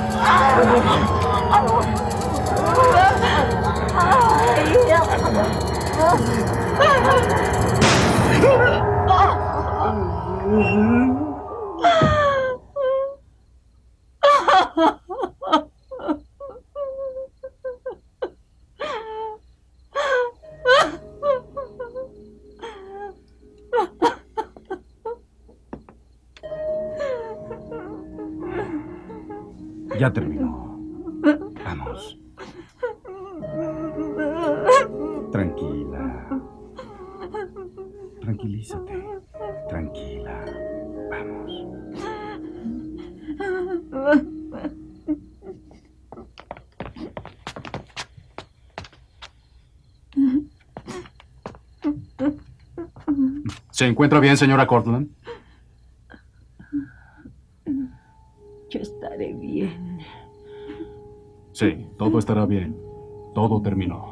Ya terminó. Vamos. Tranquila. Tranquilízate. Tranquila. Vamos. ¿Se encuentra bien, señora Cortland? Yo estaré bien. Sí, todo estará bien. Todo terminó.